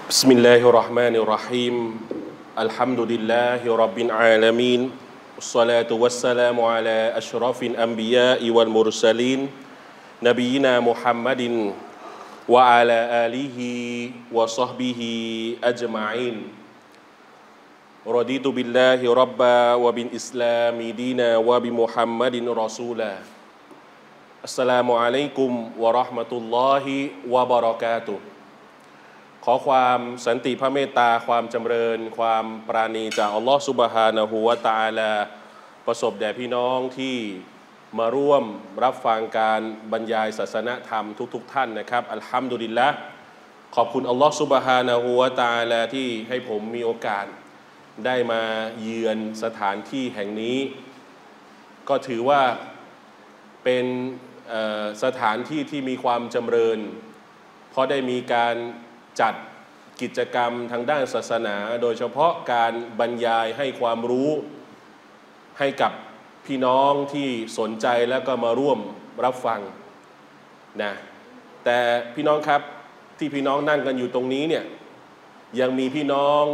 بسم الله الرحمن الرحيم الحمد لله رب العالمين والصلاة والسلام على أشرف الأنبياء والمرسلين نبينا محمد وعلى آله وصحبه أجمعين رضيت بالله ربا وبالإسلام دينا وبمحمد رسولا السلام عليكم ورحمة الله وبركاتهขอความสันติพระเมตตาความจำเริญความปราณีจากอัลลอฮฺซุบฮานะฮูวะตะอาลาประสบแด่พี่น้องที่มาร่วมรับฟังการบรรยายศาสนธรรมทุกท่านนะครับอัลฮัมดุลิลละห์ขอบคุณอัลลอฮฺซุบฮานะฮูวะตะอาลาที่ให้ผมมีโอกาสได้มาเยือนสถานที่แห่งนี้ก็ถือว่าเป็นสถานที่ที่มีความจำเริญเพราะได้มีการจัดกิจกรรมทางด้านศาสนาโดยเฉพาะการบรรยายให้ความรู้ให้กับพี่น้องที่สนใจแล้วก็มาร่วมรับฟังนะแต่พี่น้องครับที่พี่น้องนั่งกันอยู่ตรงนี้เนี่ยยังมีพี่น้อง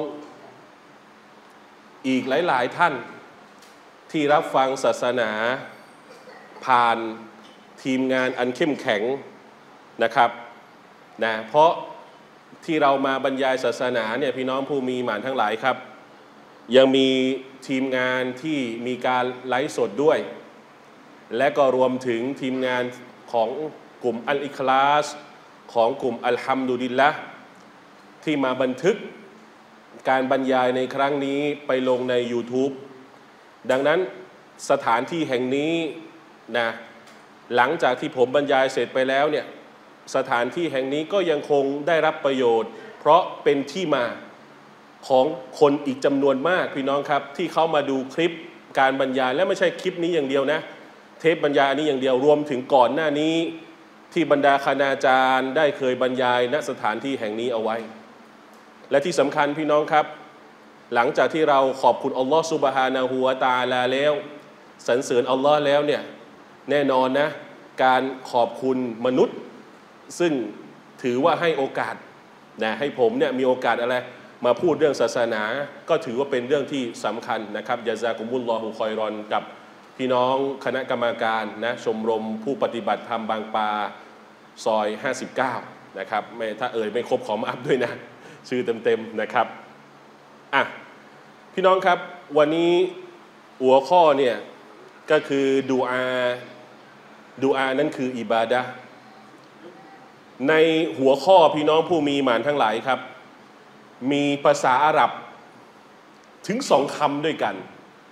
อีกหลายๆท่านที่รับฟังศาสนาผ่านทีมงานอันเข้มแข็งนะครับนะเพราะที่เรามาบรรยายศาสนาเนี่ยพี่น้องผู้มีหมานทั้งหลายครับยังมีทีมงานที่มีการไลฟ์สดด้วยและก็รวมถึงทีมงานของกลุ่มอัลอิคลาสของกลุ่มอัลฮัมดุลิลละห์ที่มาบันทึกการบรรยายในครั้งนี้ไปลงใน YouTube ดังนั้นสถานที่แห่งนี้นะหลังจากที่ผมบรรยายเสร็จไปแล้วเนี่ยสถานที่แห่งนี้ก็ยังคงได้รับประโยชน์เพราะเป็นที่มาของคนอีกจำนวนมากพี่น้องครับที่เขามาดูคลิปการบรรยายและไม่ใช่คลิปนี้อย่างเดียวนะเทปบรรยายนี้อย่างเดียวรวมถึงก่อนหน้านี้ที่บรรดาคณาจารย์ได้เคยบรรยายณสถานที่แห่งนี้เอาไว้และที่สำคัญพี่น้องครับหลังจากที่เราขอบคุณอัลลอฮฺซุบฮานะฮูวะตะอาลาแล้วสรรเสริญอัลลอฮ์แล้วเนี่ยแน่นอนนะการขอบคุณมนุษย์ซึ่งถือว่าให้โอกาสนะให้ผมเนี่ยมีโอกาสอะไรมาพูดเรื่องศาสนาก็ถือว่าเป็นเรื่องที่สำคัญนะครับยะซากุมุลลอฮุคอยรอนกับพี่น้องคณะกรรมการนะชมรมผู้ปฏิบัติธรรมบางปาซอย59นะครับไม่ถ้าไม่ครบขอมาอัพด้วยนะชื่อเต็มๆนะครับอ่ะพี่น้องครับวันนี้หัวข้อเนี่ยก็คือดูอานั่นคืออิบาดะห์ในหัวข้อพี่น้องผู้มีหมานทั้งหลายครับมีภาษาอาหรับถึง2 คำด้วยกัน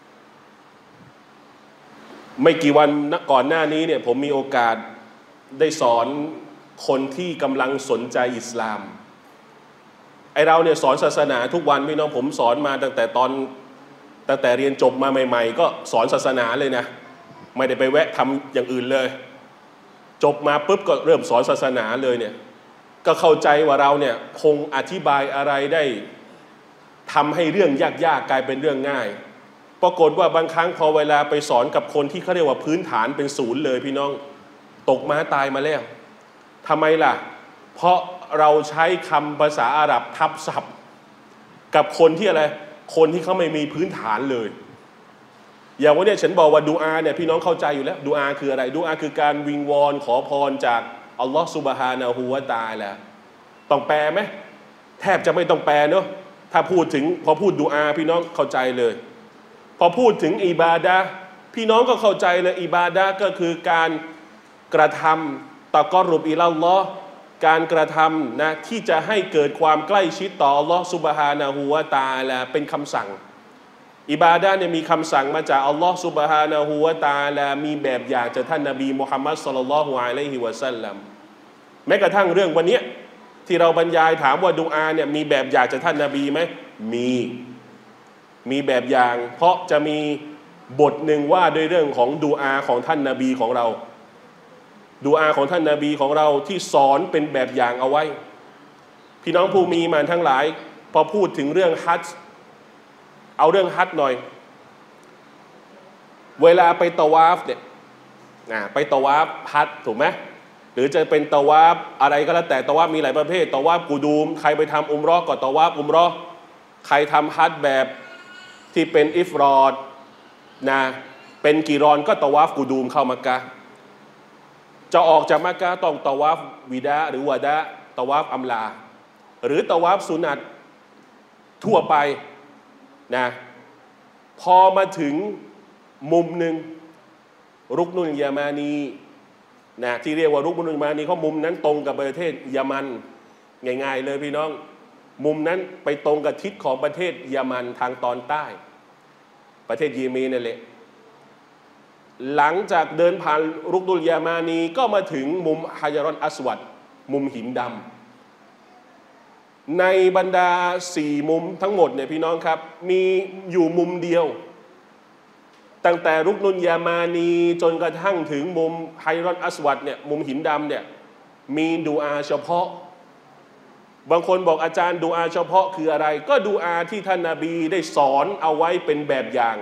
ไม่กี่วันก่อนหน้านี้เนี่ยผมมีโอกาสได้สอนคนที่กำลังสนใจอิสลามเราเนี่ยสอนศาสนาทุกวันพี่น้องผมสอนมาตั้งแต่เรียนจบมาใหม่ๆก็สอนศาสนาเลยนะไม่ได้ไปแวะทำอย่างอื่นเลยจบมาปุ๊บก็เริ่มสอนศาสนาเลยเนี่ยก็เข้าใจว่าเราเนี่ยคงอธิบายอะไรได้ทำให้เรื่องยากๆกลายเป็นเรื่องง่ายปรากฏว่าบางครั้งพอเวลาไปสอนกับคนที่เขาเรียกว่าพื้นฐานเป็นศูนย์เลยพี่น้องตกม้าตายมาแล้วทำไมล่ะเพราะเราใช้คำภาษาอาหรับทับศัพท์กับคนที่อะไรคนที่เขาไม่มีพื้นฐานเลยอย่างวันนี้ฉันบอกว่าดูอาเนี่ยพี่น้องเข้าใจอยู่แล้วดูอาคืออะไรดูอาคือการวิงวอนขอพรจากอัลลอฮฺซุบฮานะฮูวะตะอาลาต้องแปลไหมแทบจะไม่ต้องแปลเนอะถ้าพูดถึงพอพูดดูอาพี่น้องเข้าใจเลยพอพูดถึงอิบาดะห์พี่น้องก็เข้าใจเลยอิบาดะห์ก็คือการกระทำตะกอรุบอิลัลลอฮ์การกระทำนะที่จะให้เกิดความใกล้ชิดต่ออัลลอฮฺซุบฮานะฮูวะตะอาลาเป็นคำสั่งอิบาดะห์เนี่ยมีคำสั่งมาจากอัลลอฮฺซุบฮานะฮูวะตะอาลามีแบบอย่างจากท่านนบีมุฮัมมัดศ็อลลัลลอฮุอะลัยฮิวะซัลลัมแม้กระทั่งเรื่องวันนี้ที่เราบรรยายถามว่าดูอาเนี่ยมีแบบอย่างจากท่านนบีไหมมีแบบอย่างเพราะจะมีบทหนึ่งว่าด้วยเรื่องของดูอาของท่านนบีของเราดูอาของท่านนบีของเราที่สอนเป็นแบบอย่างเอาไว้พี่น้องผู้มีหมานทั้งหลายพอพูดถึงเรื่องฮัจญ์เอาเรื่องฮัจญ์หน่อยเวลาไปตะวาฟเนี่ยไปตะวาฟฮัจญ์ถูกไหมหรือจะเป็นตะวาฟอะไรก็แล้วแต่ตะวาฟมีหลายประเภทตะวาฟกูดูมใครไปทำอุมเราะห์ก็ตะวาฟอุมเราะห์ใครทำฮัจญ์แบบที่เป็นอิฟรอดนะเป็นกีรอนก็ตะวาฟกูดูมเข้ามักกะฮ์จะออกจากมักกะฮ์ต้องตะวาฟวิดาหรือวะดะตะวาฟอัมลาหรือตะวาฟสุนัตทั่วไปนะพอมาถึงมุมหนึ่งรุกนุลยามานีนะที่เรียกว่ารุกนุลยามานีเขามุมนั้นตรงกับประเทศยามันง่ายๆเลยพี่น้องมุมนั้นไปตรงกับทิศของประเทศยามันทางตอนใต้ประเทศเยเมนนั่นแหละหลังจากเดินผ่านรุกนุลยามานีก็มาถึงมุมฮะญะรุลอัสวัดมุมหินดำในบรรดา4มุมทั้งหมดเนี่ยพี่น้องครับมีอยู่มุมเดียวตั้งแต่รุกนุลยามานีจนกระทั่งถึงมุมฮะญะรุลอัสวัดเนี่ยมุมหินดำเนี่ยมีดุอาเฉพาะบางคนบอกอาจารย์ดุอาเฉพาะคืออะไรก็ดุอาที่ท่านนบีได้สอนเอาไว้เป็นแบบอย่าง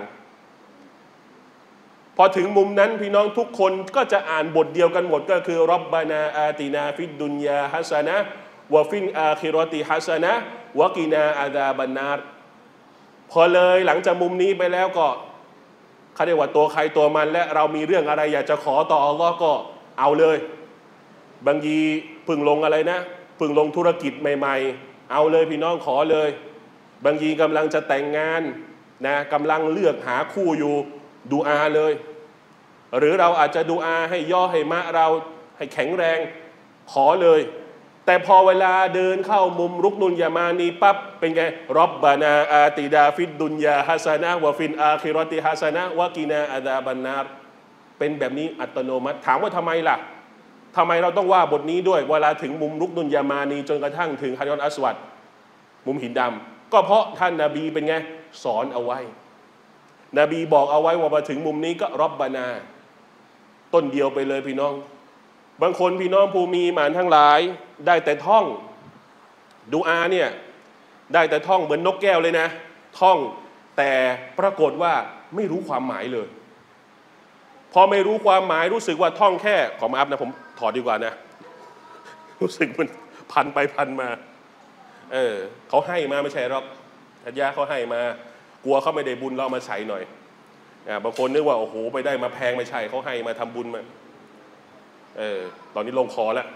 พอถึงมุมนั้นพี่น้องทุกคนก็จะอ่านบทเดียวกันหมดก็คือร็อบบานาอาตินาฟิดดุนยาฮัสนะวะฟินอาคิรอติฮัสนะวะกีนาอาซาบันนารพอเลยหลังจากมุมนี้ไปแล้วก็เขาเรียกว่าตัวใครตัวมันและเรามีเรื่องอะไรอยากจะขอต่ออัลลอฮ์ก็เอาเลยบางทีพึ่งลงอะไรนะพึ่งลงธุรกิจใหม่ๆเอาเลยพี่น้องขอเลยบางทีกำลังจะแต่งงานนะกำลังเลือกหาคู่อยู่ดูอาเลยหรือเราอาจจะดูอาให้ย่อให้มะเราให้แข็งแรงขอเลยแต่พอเวลาเดินเข้ามุมรุกนุลยามานีปั๊บเป็นไงร็อบบานาอาติดาฟิดดุนยาฮัสนะวะฟินอาคิรอติฮัสนะวะกีนาอาซาบันนารเป็นแบบนี้อัตโนมัติถามว่าทำไมล่ะทำไมเราต้องว่าบทนี้ด้วยเวลาถึงมุมรุกนุลยามานีจนกระทั่งถึงฮะญะรุลอัสวัดมุมหินดำก็เพราะท่านนบีเป็นไงสอนเอาไว้นบีบอกเอาไว้ว่ามาถึงมุมนี้ก็ร็อบบานาต้นเดียวไปเลยพี่น้องบางคนพี่น้องผู้มีหมานทั้งหลายได้แต่ท่องดูอาเนี่ยได้แต่ท่องเหมือนนกแก้วเลยนะท่องแต่ปรากฏว่าไม่รู้ความหมายเลยพอไม่รู้ความหมายรู้สึกว่าท่องแค่ขอมาอัพนะผมถอดดีกว่านะรู้สึกมันพันไปพันมาเขาให้มาไม่ใช่หรอกอาญาเขาให้มากลัวเขาไม่ได้บุญเรามาใส่หน่อยบางคนนึกว่าโอ้โหไปได้มาแพงไม่ใช่เขาให้มาทำบุญมาตอนนี้ลงคอแล้ว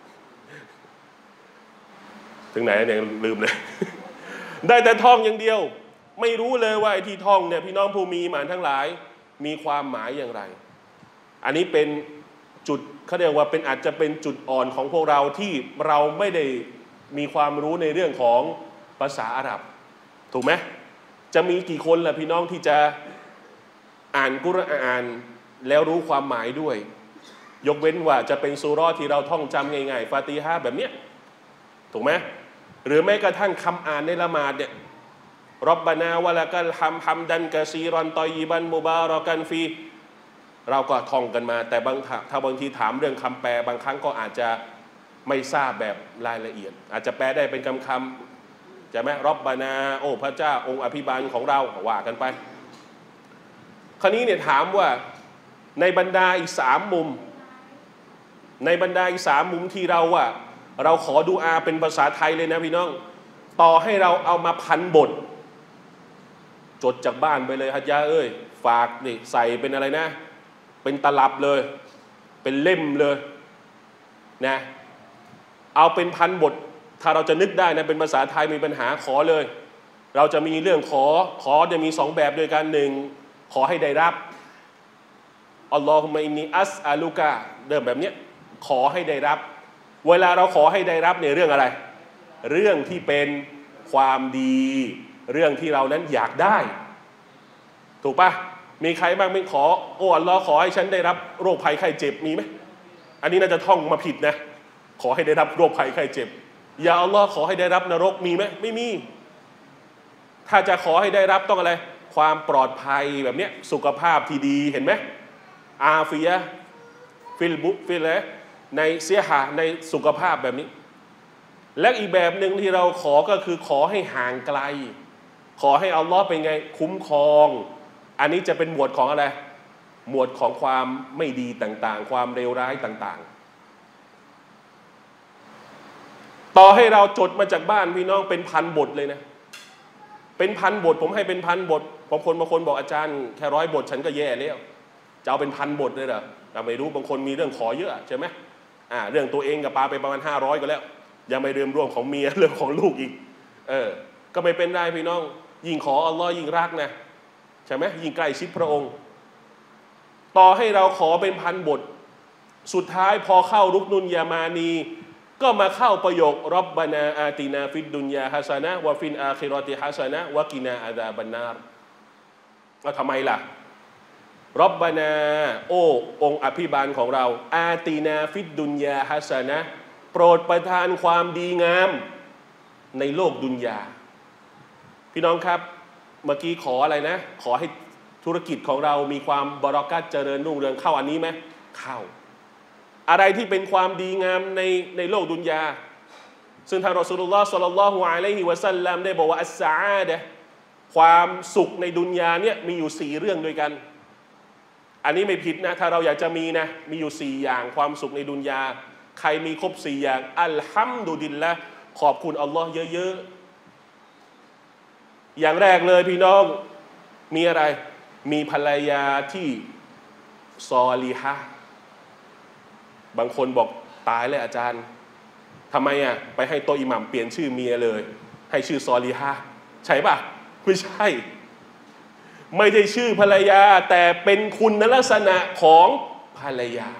ถึงไหนเนี่ยลืมเลย ได้แต่ท่องอย่างเดียวไม่รู้เลยว่าไอ้ที่ท่องเนี่ยพี่น้องผู้มีหมานทั้งหลายมีความหมายอย่างไรอันนี้เป็นจุดเขาเรียกว่าเป็นอาจจะเป็นจุดอ่อนของพวกเราที่เราไม่ได้มีความรู้ในเรื่องของภาษาอาหรับถูกไหมจะมีกี่คนล่ะพี่น้องที่จะอ่านกุรอานแล้วรู้ความหมายด้วยยกเว้นว่าจะเป็นซูเราะห์ที่เราท่องจำง่ายๆฟาติฮะห์แบบเนี้ยถูกไหมหรือแม้กระทั่งคำอ่านในละหมาดเนี่ยร็อบบานาวะละกัลฮัมดันกะซีรอนตอยยิบันมุบาเราะกันฟีเราก็ท่องกันมาแต่ถ้าบางทีถามเรื่องคำแปลบางครั้งก็อาจจะไม่ทราบแบบรายละเอียดอาจจะแปลได้เป็นคำใช่ไหมร็อบบานาโอ้พระเจ้าองค์อภิบาลของเราว่ากันไปคราวนี้เนี่ยถามว่าในบรรดาอีก3มุมในบรรดาอีก3มุมที่เราขอดุอาเป็นภาษาไทยเลยนะพี่น้องต่อให้เราเอามาพันบทจดจากบ้านไปเลยฮัจญะฝากนี่ใส่เป็นอะไรนะเป็นตลับเลยเป็นเล่มเลยนะเอาเป็นพันบทถ้าเราจะนึกได้นะเป็นภาษาไทยมีปัญหาขอเลยเราจะมีเรื่องขอจะมี2แบบด้วยกัน1ขอให้ได้รับอัลลอฮุมะอินนีอัสอาลูกะเดิมแบบเนี้ยขอให้ได้รับเวลาเราขอให้ได้รับเนี่ยเรื่องอะไรเรื่องที่เป็นความดีเรื่องที่เรานั้นอยากได้ถูกปะมีใครบ้างไม่ขอโอ้อัลลอฮ์ขอให้ฉันได้รับโรคภัยไข้เจ็บมีไหมอันนี้น่าจะท่องมาผิดนะขอให้ได้รับโรคภัยไข้เจ็บอย่าอัลลอฮ์ขอให้ได้รับนรกมีไหมไม่มีถ้าจะขอให้ได้รับต้องอะไรความปลอดภัยแบบเนี้ยสุขภาพที่ดีเห็นไหมอาฟิยะฟิลในเสียหาในสุขภาพแบบนี้และอีกแบบหนึ่งที่เราขอก็คือขอให้ห่างไกลขอให้อัลลอฮ์เป็นไงคุ้มครองอันนี้จะเป็นหมวดของอะไรหมวดของความไม่ดีต่างๆความเลวร้ายต่างๆต่อให้เราจดมาจากบ้านพี่น้องเป็นพันบทเลยนะเป็นพันบทผมให้เป็นพันบทบางคนบอกอาจารย์แค่100 บทฉันก็แย่แล้วจะเอาเป็นพันบทเลยเหรอไม่รู้บางคนมีเรื่องขอเยอะใช่ไหมเรื่องตัวเองกับปาไปประมาณ500ก็แล้วยังไม่เรื่องของเมียเรื่องของลูกอีกก็ไม่เป็นได้พี่น้องยิ่งขออัลลอฮ์ยิ่งรักนะใช่ไหมยิ่งใกล้ชิดพระองค์ต่อให้เราขอเป็นพันบทสุดท้ายพอเข้ารุกนุนยามานีก็มาเข้าประโยครับบานาอาตินาฟิดดุนยาฮัสนะวะฟินอาคิรอติฮัสนะวะกินาอาซาบันนารทำไมล่ะรับบานาโอ้องค์อภิบาลของเราอาตินาฟิดดุนยาฮัสนะโปรดประทานความดีงามในโลกดุนยาพี่น้องครับเมื่อกี้ขออะไรนะขอให้ธุรกิจของเรามีความบารอกัตเจริญรุ่งเรืองเข้าอันนี้ไหมเข้าอะไรที่เป็นความดีงามในโลกดุนยาซึ่งท่านรอซูลุลลอฮ์ศ็อลลัลลอฮุอะลัยฮิวะซัลลัมได้บอกว่าอัสซะอาดะห์ความสุขในดุนยาเนี่ยมีอยู่4 เรื่องด้วยกันอันนี้ไม่ผิดนะถ้าเราอยากจะมีนะมีอยู่4 อย่างความสุขในดุนยาใครมีครบ4 อย่างอัลฮัมดุลิลละห์ขอบคุณอัลลอฮ์เยอะๆอย่างแรกเลยพี่น้องมีอะไรมีภรรยาที่ซอลิฮะห์บางคนบอกตายเลยอาจารย์ทำไมไปให้โตอิหมัมเปลี่ยนชื่อเมียเลยให้ชื่อซอลิฮะห์ใช่ปะไม่ใช่ไม่ใช่ชื่อภรรยาแต่เป็นคุณลักษณะของภรรยา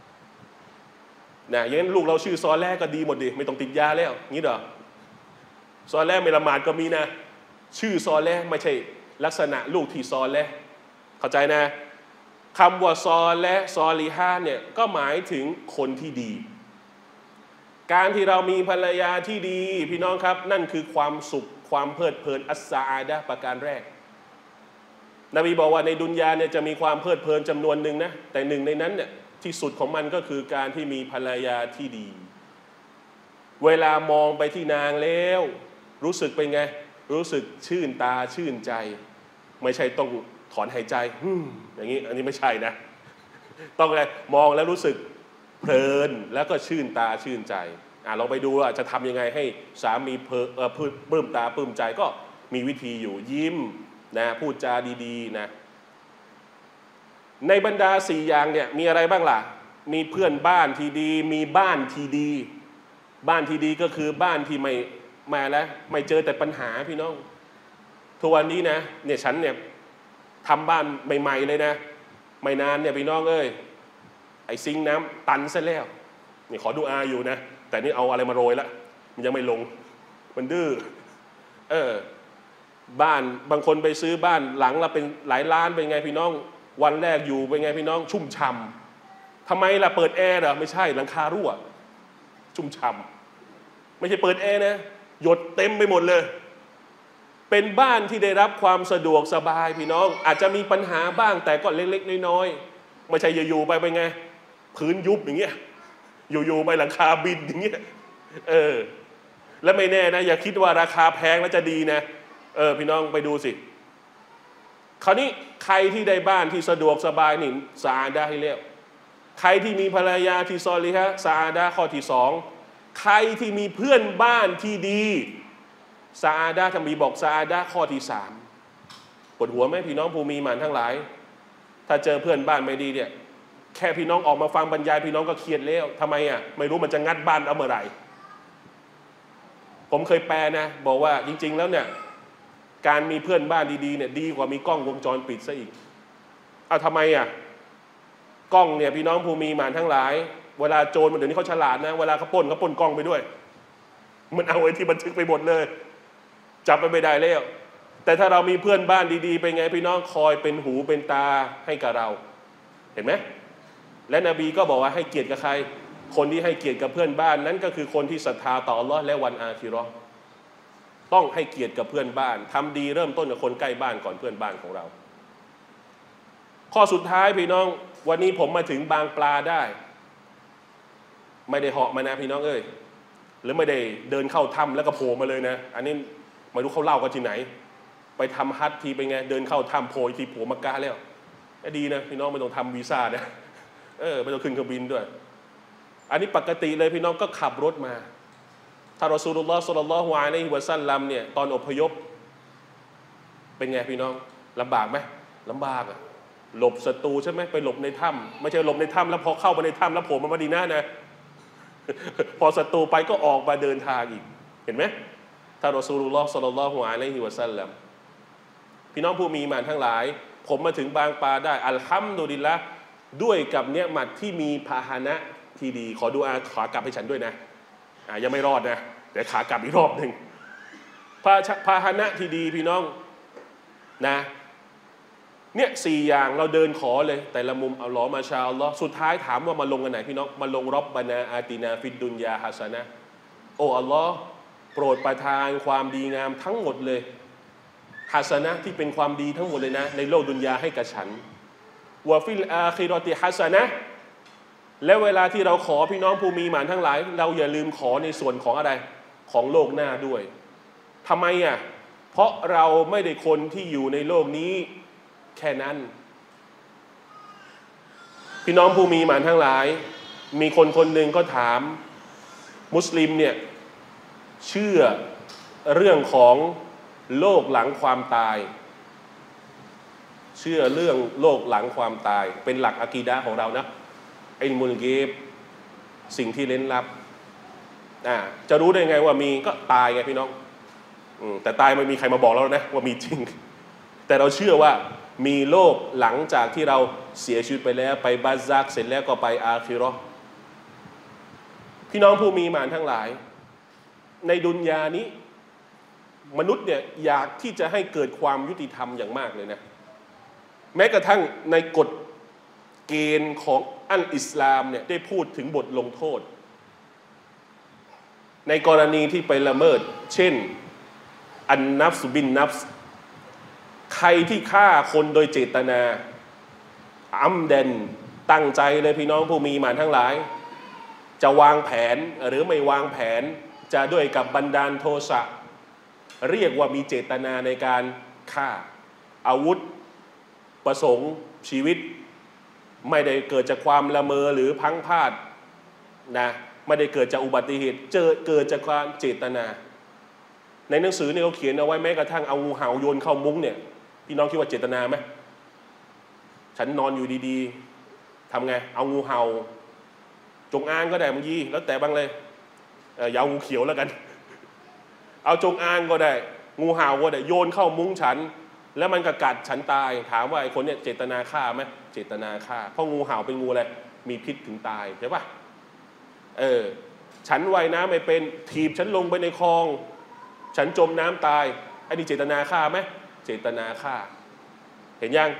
นะอย่างนั้นลูกเราชื่อซอแรกก็ดีหมดดิไม่ต้องติดยาแล้วงี้เหรอซอแรกไม่ละหมาดก็มีนะชื่อซอแรกไม่ใช่ลักษณะลูกที่ซอแรกเข้าใจนะคำว่าซอและซอลิฮะเนี่ยก็หมายถึงคนที่ดีการที่เรามีภรรยาที่ดีพี่น้องครับนั่นคือความสุขความเพลิดเพลินอัสซะอาดะห์ประการแรกนบีบอกว่าในดุนยาเนี่ยจะมีความเพลิดเพลินจำนวนหนึ่งนะแต่หนึ่งในนั้นเนี่ยที่สุดของมันก็คือการที่มีภรรยาที่ดีเวลามองไปที่นางแล้วรู้สึกเป็นไงรู้สึกชื่นตาชื่นใจไม่ใช่ต้องถอนหายใจอย่างนี้อันนี้ไม่ใช่นะต้องอะไรมองแล้วรู้สึกเพลินแล้วก็ชื่นตาชื่นใจเราไปดูว่าจะทำยังไงให้สามีปลื้มตาปลื้มใจก็มีวิธีอยู่ยิ้มนะพูดจาดีๆนะในบรรดา4 อย่างเนี่ยมีอะไรบ้างล่ะมีเพื่อนบ้านที่ดีมีบ้านที่ดีบ้านที่ดีก็คือบ้านที่ไม่แล้วไม่เจอแต่ปัญหาพี่น้องทุกวันนี้นะเนี่ยฉันเนี่ยทำบ้านใหม่ๆเลยนะไม่นานเนี่ยพี่น้องเอ้ยไอ้ซิงค์น้ำตันซะแล้วนี่ขอดูอาอยู่นะแต่นี่เอาอะไรมาโรยละมันยังไม่ลงมันดื้อบ้านบางคนไปซื้อบ้านหลังละเป็นหลายล้านเป็นไงพี่น้องวันแรกอยู่เป็นไงพี่น้องชุ่มฉ่ำทำไมล่ะเปิดแอร์เหรอไม่ใช่หลังคารั่วชุ่มฉ่ำไม่ใช่เปิดแอร์นะหยดเต็มไปหมดเลยเป็นบ้านที่ได้รับความสะดวกสบายพี่น้องอาจจะมีปัญหาบ้างแต่ก็เล็กๆน้อยๆไม่ใช่อยู่ๆไปเป็นไงพื้นยุบอย่างเงี้ยอยู่ๆไปหลังคาบินอย่างเงี้ยแล้วไม่แน่นะอย่าคิดว่าราคาแพงแล้วจะดีนะพี่น้องไปดูสิคราวนี้ใครที่ได้บ้านที่สะดวกสบายนี่ซะอาดะห์ให้แล้วใครที่มีภรรยาที่ซอลิฮะห์ซะอาดะห์ข้อที่2ใครที่มีเพื่อนบ้านที่ดีซะอาดะห์ท่านมีบอกซะอาดะห์ข้อที่3ปวดหัวไหมพี่น้องผู้มีหมานทั้งหลายถ้าเจอเพื่อนบ้านไม่ดีเนี่ยแค่พี่น้องออกมาฟังบรรยายพี่น้องก็เครียดแล้วทำไมไม่รู้มันจะงัดบ้านเอาเมื่อไหร่ผมเคยแปลนะบอกว่าจริงๆแล้วเนี่ยการมีเพื่อนบ้านดีๆเนี่ยดีกว่ามีกล้องวงจรปิดซะอีกทำไมกล้องเนี่ยพี่น้องผู้มีหมานทั้งหลายเวลาโจรมันเดี๋ยวนี้เขาฉลาดนะเวลาเขาปล้นกล้องไปด้วยมันเอาไอ้ที่บันทึกไปหมดเลยจับไปไม่ได้แล้วแต่ถ้าเรามีเพื่อนบ้านดีๆไปไงพี่น้องคอยเป็นหูเป็นตาให้กับเราเห็นไหมและนบีก็บอกว่าให้เกียรติกับใครคนที่ให้เกียรติกับเพื่อนบ้านนั้นก็คือคนที่ศรัทธาต่ออัลเลาะห์และวันอาคิเราะห์ต้องให้เกียรติกับเพื่อนบ้านทำดีเริ่มต้นกับคนใกล้บ้านก่อนเพื่อนบ้านของเราข้อสุดท้ายพี่น้องวันนี้ผมมาถึงบางปลาได้ไม่ได้เหาะมานะพี่น้องเอ้ยหรือไม่ได้เดินเข้าถ้ำแล้วก็โผล่มาเลยนะอันนี้ไม่รู้เขาเล่ากันที่ไหนไปทำฮัจญ์ทีไปไงเดินเข้าถ้ำโผล่ทีโผล่มักกะฮ์แล้วดีนะพี่น้องไม่ต้องทำวีซ่านะไม่ต้องขึ้นเครื่องบินด้วยอันนี้ปกติเลยพี่น้องก็ขับรถมาถ้ารอซูลุลลอฮ์ ศ็อลลัลลอฮุอะลัยฮิวะซัลลัมเนี่ยตอนอพยพเป็นไงพี่น้องลำบากไหมลำบากอะหลบศัตรูใช่ไหมไปหลบในถ้ำไม่ใช่หลบในถ้ำแล้วพอเข้าไปในถ้ำแล้วโผล่มาดีนะนะ พอศัตรูไปก็ออกมาเดินทางอีกเห็นไหมถ้ารอซูลุลลอฮ์ ศ็อลลัลลอฮุอะลัยฮิวะซัลลัมพี่น้องผู้มีอีหม่านทั้งหลายผมมาถึงบางปลาได้อัลฮัมดุลิลละห์ด้วยกับเนียมัตที่มีพาหนะที่ดีขอดุอาขากลับให้ฉันด้วยนะยังไม่รอดนะเดี๋ยวขากลับอีกรอบหนึ่งพาหนะที่ดีพี่น้องนะเนี่ย4 อย่างเราเดินขอเลยแต่ละมุมอัลลอฮ์มาชาอัลลอฮ์สุดท้ายถามว่ามาลงกันไหนพี่น้องมาลงรบบานาอาตินาฟิดดุนยาฮัสนะโอ้อัลลอฮ์โปรดประทานความดีงามทั้งหมดเลยฮัสนะที่เป็นความดีทั้งหมดเลยนะในโลกดุนยาให้กับฉันวะฟิลอาคิรอติฮัสนะและเวลาที่เราขอพี่น้องผู้มีหมานทั้งหลายเราอย่าลืมขอในส่วนของอะไรของโลกหน้าด้วยทำไมอ่ะเพราะเราไม่ได้คนที่อยู่ในโลกนี้แค่นั้นพี่น้องผู้มีหมานทั้งหลายมีคนหนึ่งก็ถามมุสลิมเนี่ยเชื่อเรื่องของโลกหลังความตายเชื่อเรื่องโลกหลังความตายเป็นหลักอะกีดะห์ของเรานะไอ้มุลกีบสิ่งที่เร้นลับจะรู้ได้ไงว่ามีก็ตายไงพี่น้องแต่ตายไม่มีใครมาบอกเรานะว่ามีจริงแต่เราเชื่อว่ามีโลกหลังจากที่เราเสียชีวิตไปแล้วไปบาซักเสร็จแล้วก็ไปอาคิเราะห์พี่น้องผู้มีอีหม่านทั้งหลายในดุนยานี้มนุษย์เนี่ยอยากที่จะให้เกิดความยุติธรรมอย่างมากเลยนะแม้กระทั่งในกฎเกณฑ์ของอัลอิสลามเนี่ยได้พูดถึงบทลงโทษในกรณีที่ไปละเมิดเช่นอันนัฟส์บินนัฟส์ใครที่ฆ่าคนโดยเจตนาอัมเดนตั้งใจเลยพี่น้องผู้มีอีหม่านทั้งหลายจะวางแผนหรือไม่วางแผนจะด้วยกับบันดาลโทสะเรียกว่ามีเจตนาในการฆ่าอาวุธประสงค์ชีวิตไม่ได้เกิดจากความละเมอหรือพังพลาดนะไม่ได้เกิดจากอุบัติเหตุเกิดจากความเจตนาในหนังสือเนี่ยเขาเขียนเอาไว้แม้กระทั่งเอางูเห่าโยนเข้ามุ้งเนี่ยพี่น้องคิดว่าเจตนาไหมฉันนอนอยู่ดีๆทำไงเอางูเห่าจงอางก็ได้บางทีแล้วแต่บางเลยอย่าเอางูเขียวแล้วกันเอาจงอางก็ได้งูเห่าก็ได้โยนเข้ามุ้งฉันแล้วมันก็กัดฉันตายถามว่าไอ้คนเนี่ยเจตนาฆ่าไหมเจตนาฆ่าเพราะงูเห่าเป็นงูอะไรมีพิษถึงตายใช่ปะฉันว่ายน้ำไม่เป็นถีบฉันลงไปในคลองฉันจมน้ำตายไอ้นี่เจตนาฆ่าไหมเจตนาฆ่าเห็นยัง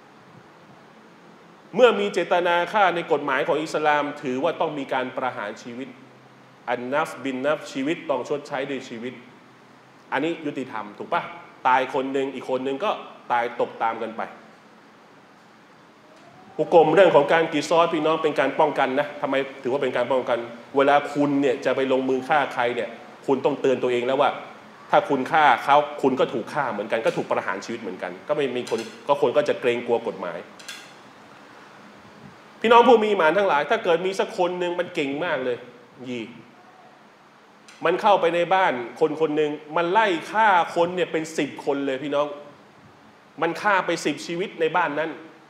เมื่อมีเจตนาฆ่าในกฎหมายของอิสลามถือว่าต้องมีการประหารชีวิตอันนัฟบินนัฟชีวิตต้องชดใช้ด้วยชีวิตอันนี้ยุติธรรมถูกปะตายคนหนึ่งอีกคนหนึ่งก็ตายตกตามกันไปหุกมเรื่องของการกิซอสพี่น้องเป็นการป้องกันนะทำไมถือว่าเป็นการป้องกันเวลาคุณเนี่ยจะไปลงมือฆ่าใครเนี่ยคุณต้องเตือนตัวเองแล้วว่าถ้าคุณฆ่าเขาคุณก็ถูกฆ่าเหมือนกันก็ถูกประหารชีวิตเหมือนกันก็ไม่มีคนก็จะเกรงกลัวกฎหมายพี่น้องผู้มีอีหม่านทั้งหลายถ้าเกิดมีสักคนหนึ่งมันเก่งมากเลยมันเข้าไปในบ้านคนหนึ่งมันไล่ฆ่าคนเนี่ยเป็น10 คนเลยพี่น้องมันฆ่าไป10 ชีวิตในบ้านนั้น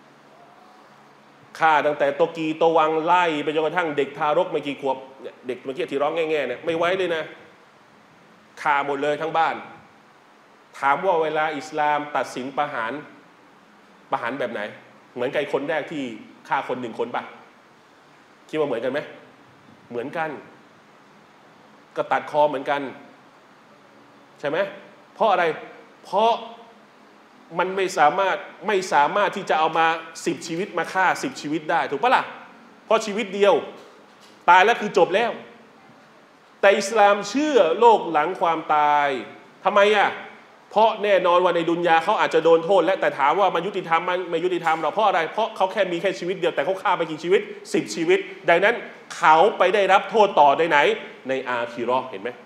ฆ่าตั้งแต่ตัววังไล่ไปจนกระทั่งเด็กทารกไม่กี่ขวบเด็กเมื่อกี้ที่ร้องแง่ๆเนี่ยไม่ไว้เลยนะฆ่าหมดเลยทั้งบ้านถามว่าเวลาอิสลามตัดสินประหารแบบไหนเหมือนกับคนแรกที่ฆ่าคน1 คนปะคิดว่าเหมือนกันไหมเหมือนกันก็ตัดคอเหมือนกันใช่ไหมเพราะอะไรเพราะมันไม่สามารถที่จะเอามา10 ชีวิตมาฆ่า10 ชีวิตได้ถูกปะล่ะเพราะชีวิตเดียวตายแล้วคือจบแล้วแต่อิสลามเชื่อโลกหลังความตายทำไมอ่ะเพราะแน่นอนว่าในดุนยาเขาอาจจะโดนโทษและแต่ถามว่ามันยุติธรรมมันไม่ยุติธรรมหรอกเพราะอะไรเพราะเขาแค่มีแค่ชีวิตเดียวแต่เขาฆ่าไปกี่ชีวิต10 ชีวิตดังนั้นเขาไปได้รับโทษต่อในไหนในอาคิเราะห์เห็นไหม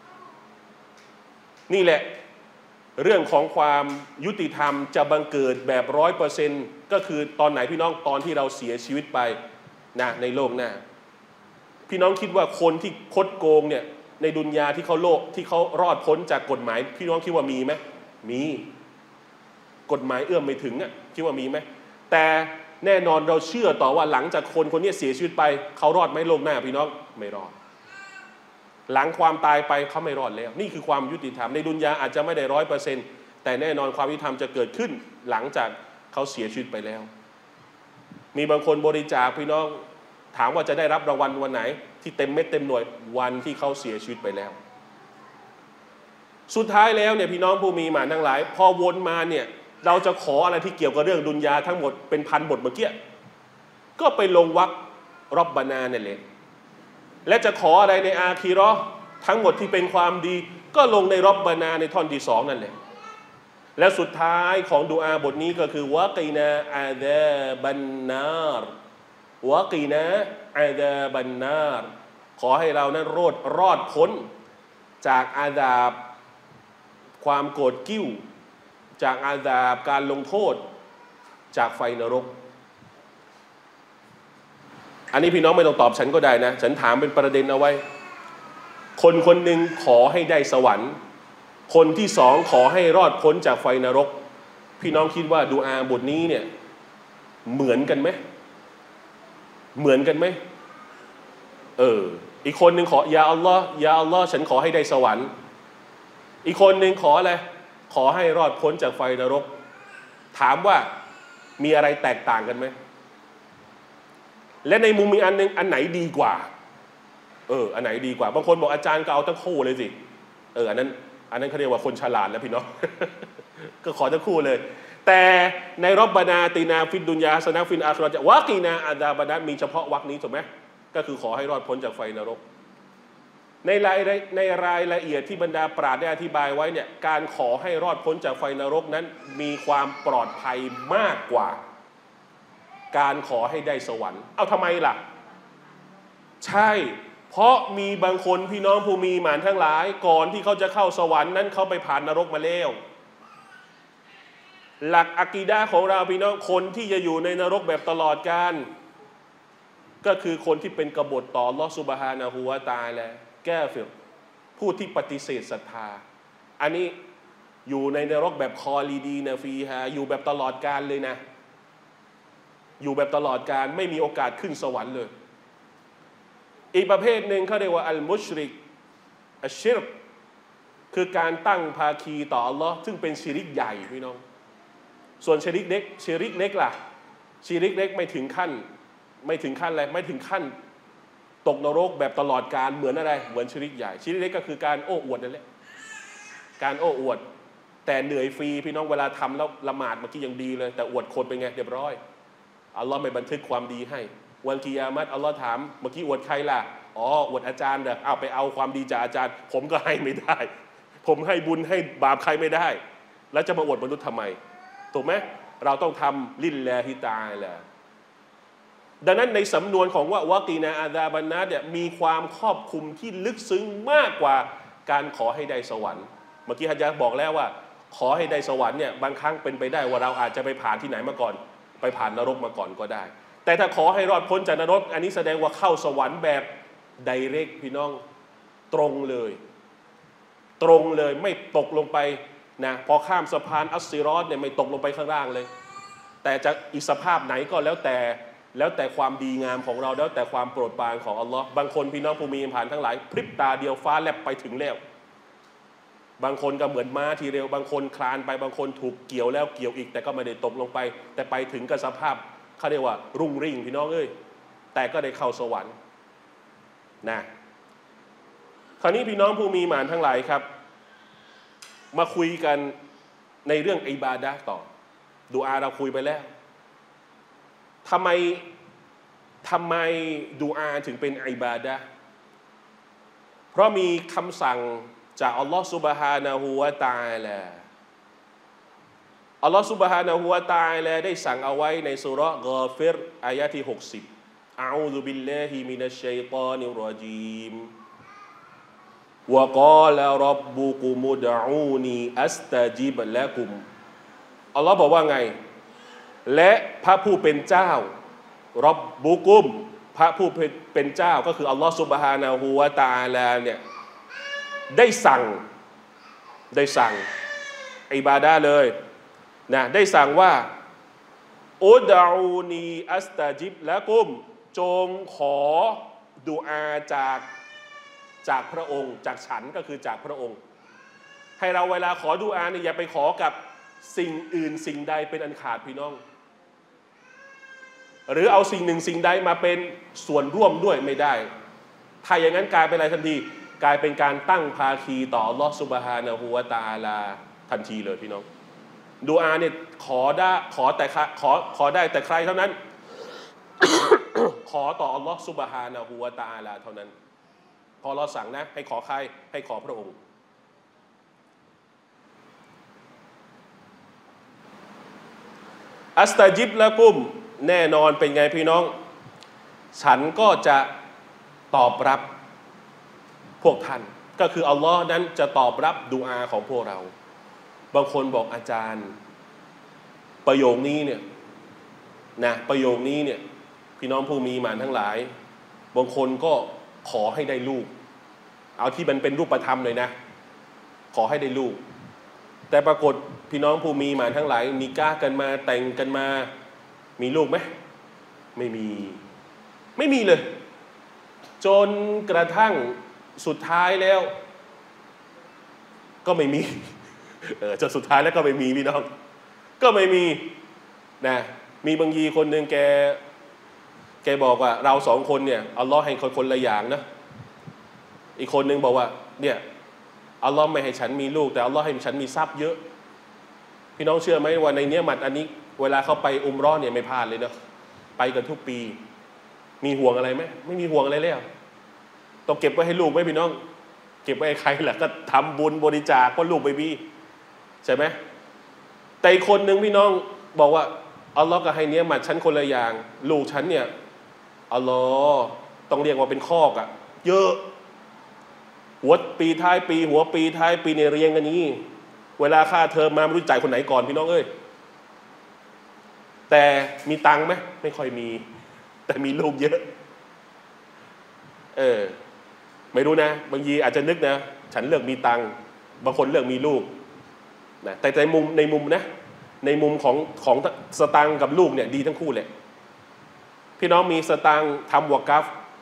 นี่แหละเรื่องของความยุติธรรมจะบังเกิดแบบ100%ก็คือตอนไหนพี่น้องตอนที่เราเสียชีวิตไปนะในโลกหน้าพี่น้องคิดว่าคนที่คดโกงเนี่ยในดุนยาที่เขาโลกที่เขารอดพ้นจากกฎหมายพี่น้องคิดว่ามีไหมมีกฎหมายเอื้อมไม่ถึงอ่ะคิดว่ามีไหมแต่แน่นอนเราเชื่อต่อว่าหลังจากคนคนนี้เสียชีวิตไปเขารอดไหมโลกหน้าพี่น้องไม่รอดหลังความตายไปเขาไม่รอดแล้วนี่คือความยุติธรรมในดุนยาอาจจะไม่ได้100%แต่แน่นอนความยุติธรรมจะเกิดขึ้นหลังจากเขาเสียชีวิตไปแล้วมีบางคนบริจาคพี่น้องถามว่าจะได้รับรางวัลวันไหนที่เต็มเม็ดเต็มหน่วยวันที่เขาเสียชีวิตไปแล้วสุดท้ายแล้วเนี่ยพี่น้องผู้มีหมานทั้งหลายพอวนมาเนี่ยเราจะขออะไรที่เกี่ยวกับเรื่องดุนยาทั้งหมดเป็นพันบทเมื่อกี้ก็ไปลงวรรครบบานาเนี่ยแหละและจะขออะไรในอาคีเราะห์ทั้งหมดที่เป็นความดีก็ลงในรบบานาในท่อนที่สองนั่นแหละและสุดท้ายของดุอาบทนี้ก็คือวะกีนาอาซาบันนารวะกีนาอาซาบันนารขอให้เรานั้นรอดพ้นจากอาซาบความโกรธกิ้วจากอาซาบการลงโทษจากไฟนรกอันนี้พี่น้องไม่ต้องตอบฉันก็ได้นะฉันถามเป็นประเด็นเอาไว้คนคนหนึ่งขอให้ได้สวรรค์คนที่สองขอให้รอดพ้นจากไฟนรกพี่น้องคิดว่าดุอาบทนี้เนี่ยเหมือนกันไหมเหมือนกันไหมอีกคนหนึ่งขอยาอัลลอฮ์ยาอัลลอฮ์ฉันขอให้ได้สวรรค์อีกคนหนึ่งขออะไรขอให้รอดพ้นจากไฟนรกถามว่ามีอะไรแตกต่างกันไหมและในมุมมีอันนึงอันไหนดีกว่าอันไหนดีกว่าบางคนบอกอาจารย์ก็เอาทั้งคู่เลยสิอันนั้นเขาเรียกว่าคนฉลาดแล้วพี่น้อง ก็ขอทั้งคู่เลยแต่ในรบบานาตินาฟิดดุนยาสนะฟินอาคราจะวะกีนาอาดาบานัดมีเฉพาะวรรคนี้ถูกไหมก็คือขอให้รอดพ้นจากไฟนรกในรายละเอียดที่บรรดาปราชญ์ได้อธิบายไว้เนี่ยการขอให้รอดพ้นจากไฟนรกนั้นมีความปลอดภัยมากกว่าการขอให้ได้สวรรค์เอาทำไมล่ะใช่เพราะมีบางคนพี่น้องผู้มีหมานทั้งหลายก่อนที่เขาจะเข้าสวรรค์นั้นเขาไปผ่านนรกมาแล้วหลักอะกีดะห์ของเราพี่น้องคนที่จะอยู่ในนรกแบบตลอดกาลก็คือคนที่เป็นกบฏต่ออัลเลาะห์ซุบฮานะฮูวะตะอาลากาฟิรผู้ที่ปฏิเสธศรัทธาอันนี้อยู่ในนรกแบบคอลีดีนะฟีฮาอยู่แบบตลอดกาลเลยนะอยู่แบบตลอดกาลไม่มีโอกาสขึ้นสวรรค์เลยอีกประเภทหนึ่งเขาเรียกว่าอัลมุชริกอัชชิรกคือการตั้งภาคีต่ออัลลอฮ์ซึ่งเป็นชิริกใหญ่พี่น้องส่วนชิริกเล็กล่ะชิริกเล็กไม่ถึงขั้นอะไรไม่ถึงขั้นตกนรกแบบตลอดกาลเหมือนอะไรเหมือนชิริกใหญ่ชิริกเล็กก็คือการโอ้อวดนั่นแหละการโอ้อวดแต่เหนื่อยฟรีพี่น้องเวลาทำแล้วละหมาดเมื่อกี้ยังดีเลยแต่อวดคนเป็นไงเรียบร้อยอัลลอฮ์ไม่บันทึกความดีให้วันกิยามัตอัลลอฮ์ถามเมื่อกี้อวดใครล่ะอวดอาจารย์เด้อเอาไปเอาความดีจากอาจารย์ผมก็ให้ไม่ได้ผมให้บุญให้บาปใครไม่ได้แล้วจะมาอวดมนุษย์ทำไมถูกไหมเราต้องทำลิลลาฮิตะอาลาดังนั้นในสำนวนของวะกีนาอาซาบันนาเนี่ยมีความครอบคลุมที่ลึกซึ้งมากกว่าการขอให้ได้สวรรค์เมื่อกี้ฮะญะบอกแล้วว่าขอให้ได้สวรรค์เนี่ยบางครั้งเป็นไปได้ว่าเราอาจจะไปผ่านที่ไหนมาก่อนไปผ่านนรกมาก่อนก็ได้แต่ถ้าขอให้รอดพ้นจากนรกอันนี้แสดงว่าเข้าสวรรค์แบบไดเรกพี่น้องตรงเลยไม่ตกลงไปนะพอข้ามสะพานอัสซิรอตเนี่ยไม่ตกลงไปข้างล่างเลยแต่จะอีกสภาพไหนก็แล้วแต่ความดีงามของเราแล้วแต่ความโปรดปรานของอัลลอฮ์บางคนพี่น้องผู้มีผ่านทั้งหลายพริบตาเดียวฟ้าแลบไปถึงแล้วบางคนก็เหมือนม้าทีเร็วบางคนคลานไปบางคนถูกเกี่ยวแล้วเกี่ยวอีกแต่ก็ไม่ได้ตกลงไปแต่ไปถึงกับสภาพเขาเรียกว่ารุ่งริ่งพี่น้องเอ้ยแต่ก็ได้เข้าสวรรค์นะคราวนี้พี่น้องผู้มีหมานทั้งหลายครับมาคุยกันในเรื่องอิบาดะห์ต่อดุอาเราคุยไปแล้วทำไมดุอาถึงเป็นอิบาดะห์เพราะมีคำสั่งจากอัลลอฮฺซุบฮานะฮูวะตะอาลาอัลลอฮฺซุบฮานะฮูวะตะอาลาได้สั่งเอาไว้ในซูเราะห์กอฟิรอายะที่60อะอูซุบิลลาฮิมินัชชัยฏอนิรเราะญีมวะกาลาร็อบบุกุมุดอูนีอัสตะญิบละกุมอัลลอฮ์บอกว่าไงและพระผู้เป็นเจ้ารอบบุกุมพระผู้เป็นเจ้าก็คืออัลลอฮ์ซุบฮานะฮูวะตะอาลาเนี่ยได้สั่งอิบาดะห์เลยนะได้สั่งว่าอุดะอูนีอัสตาจิบละกุมจงขอดุอาจากพระองค์จากฉันก็คือจากพระองค์ให้เราเวลาขอดุอาเนี่ยอย่าไปขอกับสิ่งอื่นสิ่งใดเป็นอันขาดพี่น้องหรือเอาสิ่งหนึ่งสิ่งใดมาเป็นส่วนร่วมด้วยไม่ได้ถ้าอย่างนั้นกลายเป็นอะไรทันทีกลายเป็นการตั้งภาคีต่ออัลลอฮฺซุบฮานะฮูวะตะอาลาทันทีเลยพี่น้องดุอาเนี่ยขอได้แต่ใครเท่านั้น ขอต่ออัลลอฮฺซุบฮานะฮูวะตะอาลาเท่านั้นพอเราสั่งนะให้ขอใครให้ขอพระองค์อัสตาจิบละกุมแน่นอนเป็นไงพี่น้องฉันก็จะตอบรับพวกท่านก็คืออัลลอฮ์นั้นจะตอบรับดุอาของพวกเราบางคนบอกอาจารย์ประโยคนี้เนี่ยนะประโยคนี้เนี่ยพี่น้องผู้มีหมานทั้งหลายบางคนก็ขอให้ได้ลูกเอาที่มันเป็นรูปธรรมเลยนะขอให้ได้ลูกแต่ปรากฏพี่น้องผู้มีหมานทั้งหลายนิกะห์กันมาแต่งกันมามีลูกไหมไม่มีเลยจนกระทั่งสุดท้ายแล้วก็ไม่มีจนสุดท้ายแล้วก็ไม่มีพี่น้องก็ไม่มีนะมีบางยีคนหนึ่งแกบอกว่าเราสองคนเนี่ยอัลลอฮ์ให้คนละอย่างนะอีกคนหนึ่งบอกว่าเนี่ยอัลลอฮ์ไม่ให้ฉันมีลูกแต่อัลลอฮ์ให้ฉันมีทรัพย์เยอะพี่น้องเชื่อไหมว่าในเนี้ยมัดอันนี้เวลาเขาไปอุมเราะห์เนี่ยไม่พลาดเลยเนาะไปกันทุกปีมีห่วงอะไรไหมไม่มีห่วงอะไรแล้วต้องเก็บไว้ให้ลูกไหมพี่น้องเก็บไว้ให้ใครล่ะก็ทำบุญบริจาคเพราะลูกไม่มีใช่ไหมแต่อีกคนหนึ่งพี่น้องบอกว่าอัลลอฮ์ก็ให้เนี้ยมัดฉันคนละอย่างลูกฉันเนี่ยอัลลอฮ์ต้องเรียกว่าเป็นคอกอะเยอะหัวปีท้ายปีหัวปีท้ายปีเนี่ยเรียงกันนี้เวลาค่าเทอมมาไม่รู้จ่ายคนไหนก่อนพี่น้องเอ้ยแต่มีตังค์ไหมไม่ค่อยมีแต่มีลูกเยอะไม่รู้นะบางทีอาจจะนึกนะฉันเลือกมีตังค์บางคนเลือกมีลูกนะแต่ในมุมนะในมุมของสตังค์กับลูกเนี่ยดีทั้งคู่เลยพี่น้องมีสตังค์ทำวะกัฟ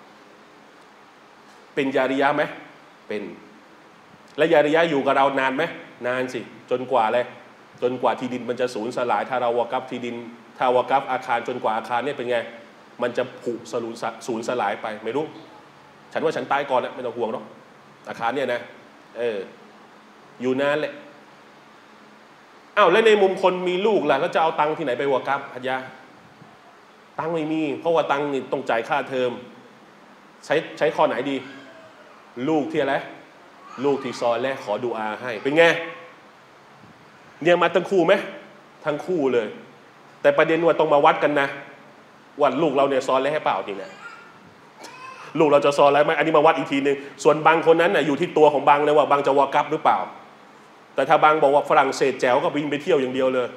เป็นญาริยะห์ไหมเป็นและญาริยะห์อยู่กับเรานานไหมนานสิจนกว่าที่ดินมันจะสูญสลายถ้าเราวะกัฟที่ดินถ้าวะกัฟอาคารจนกว่าอาคารเนี่ยเป็นไงมันจะผุสูญสลายไปไม่รู้ฉันว่าฉันตายก่อนนะไม่ต้องห่วงหรอกอาคารเนี่ยนะอยู่นานแหละอ้าวแล้วในมุมคนมีลูกล่ะแล้วจะเอาตังค์ที่ไหนไปวะกัฟฮัจญะตังค์ไม่มีเพราะว่าตังค์นี่ต้องจ่ายค่าเทอมใช้ข้อไหนดีลูกที่อะไรลูกที่ซอเลห์ขอดุอาให้เป็นไงเนี่ยมาทั้งคู่ไหมทั้งคู่เลยแต่ประเด็นว่าต้องมาวัดกันนะว่าลูกเราเนี่ยซอเลห์ให้เปล่าจริงเนี่ยลูกเราจะซอเลห์ไหมอันนี้มาวัดอีกทีนึงส่วนบางคนนั้นน่ะอยู่ที่ตัวของบางเลยว่าบางจะวากัฟหรือเปล่าแต่ถ้าบางบอกว่าฝรั่งเศสแจ๋วก็บินไปเที่ยวอย่างเดียวเลย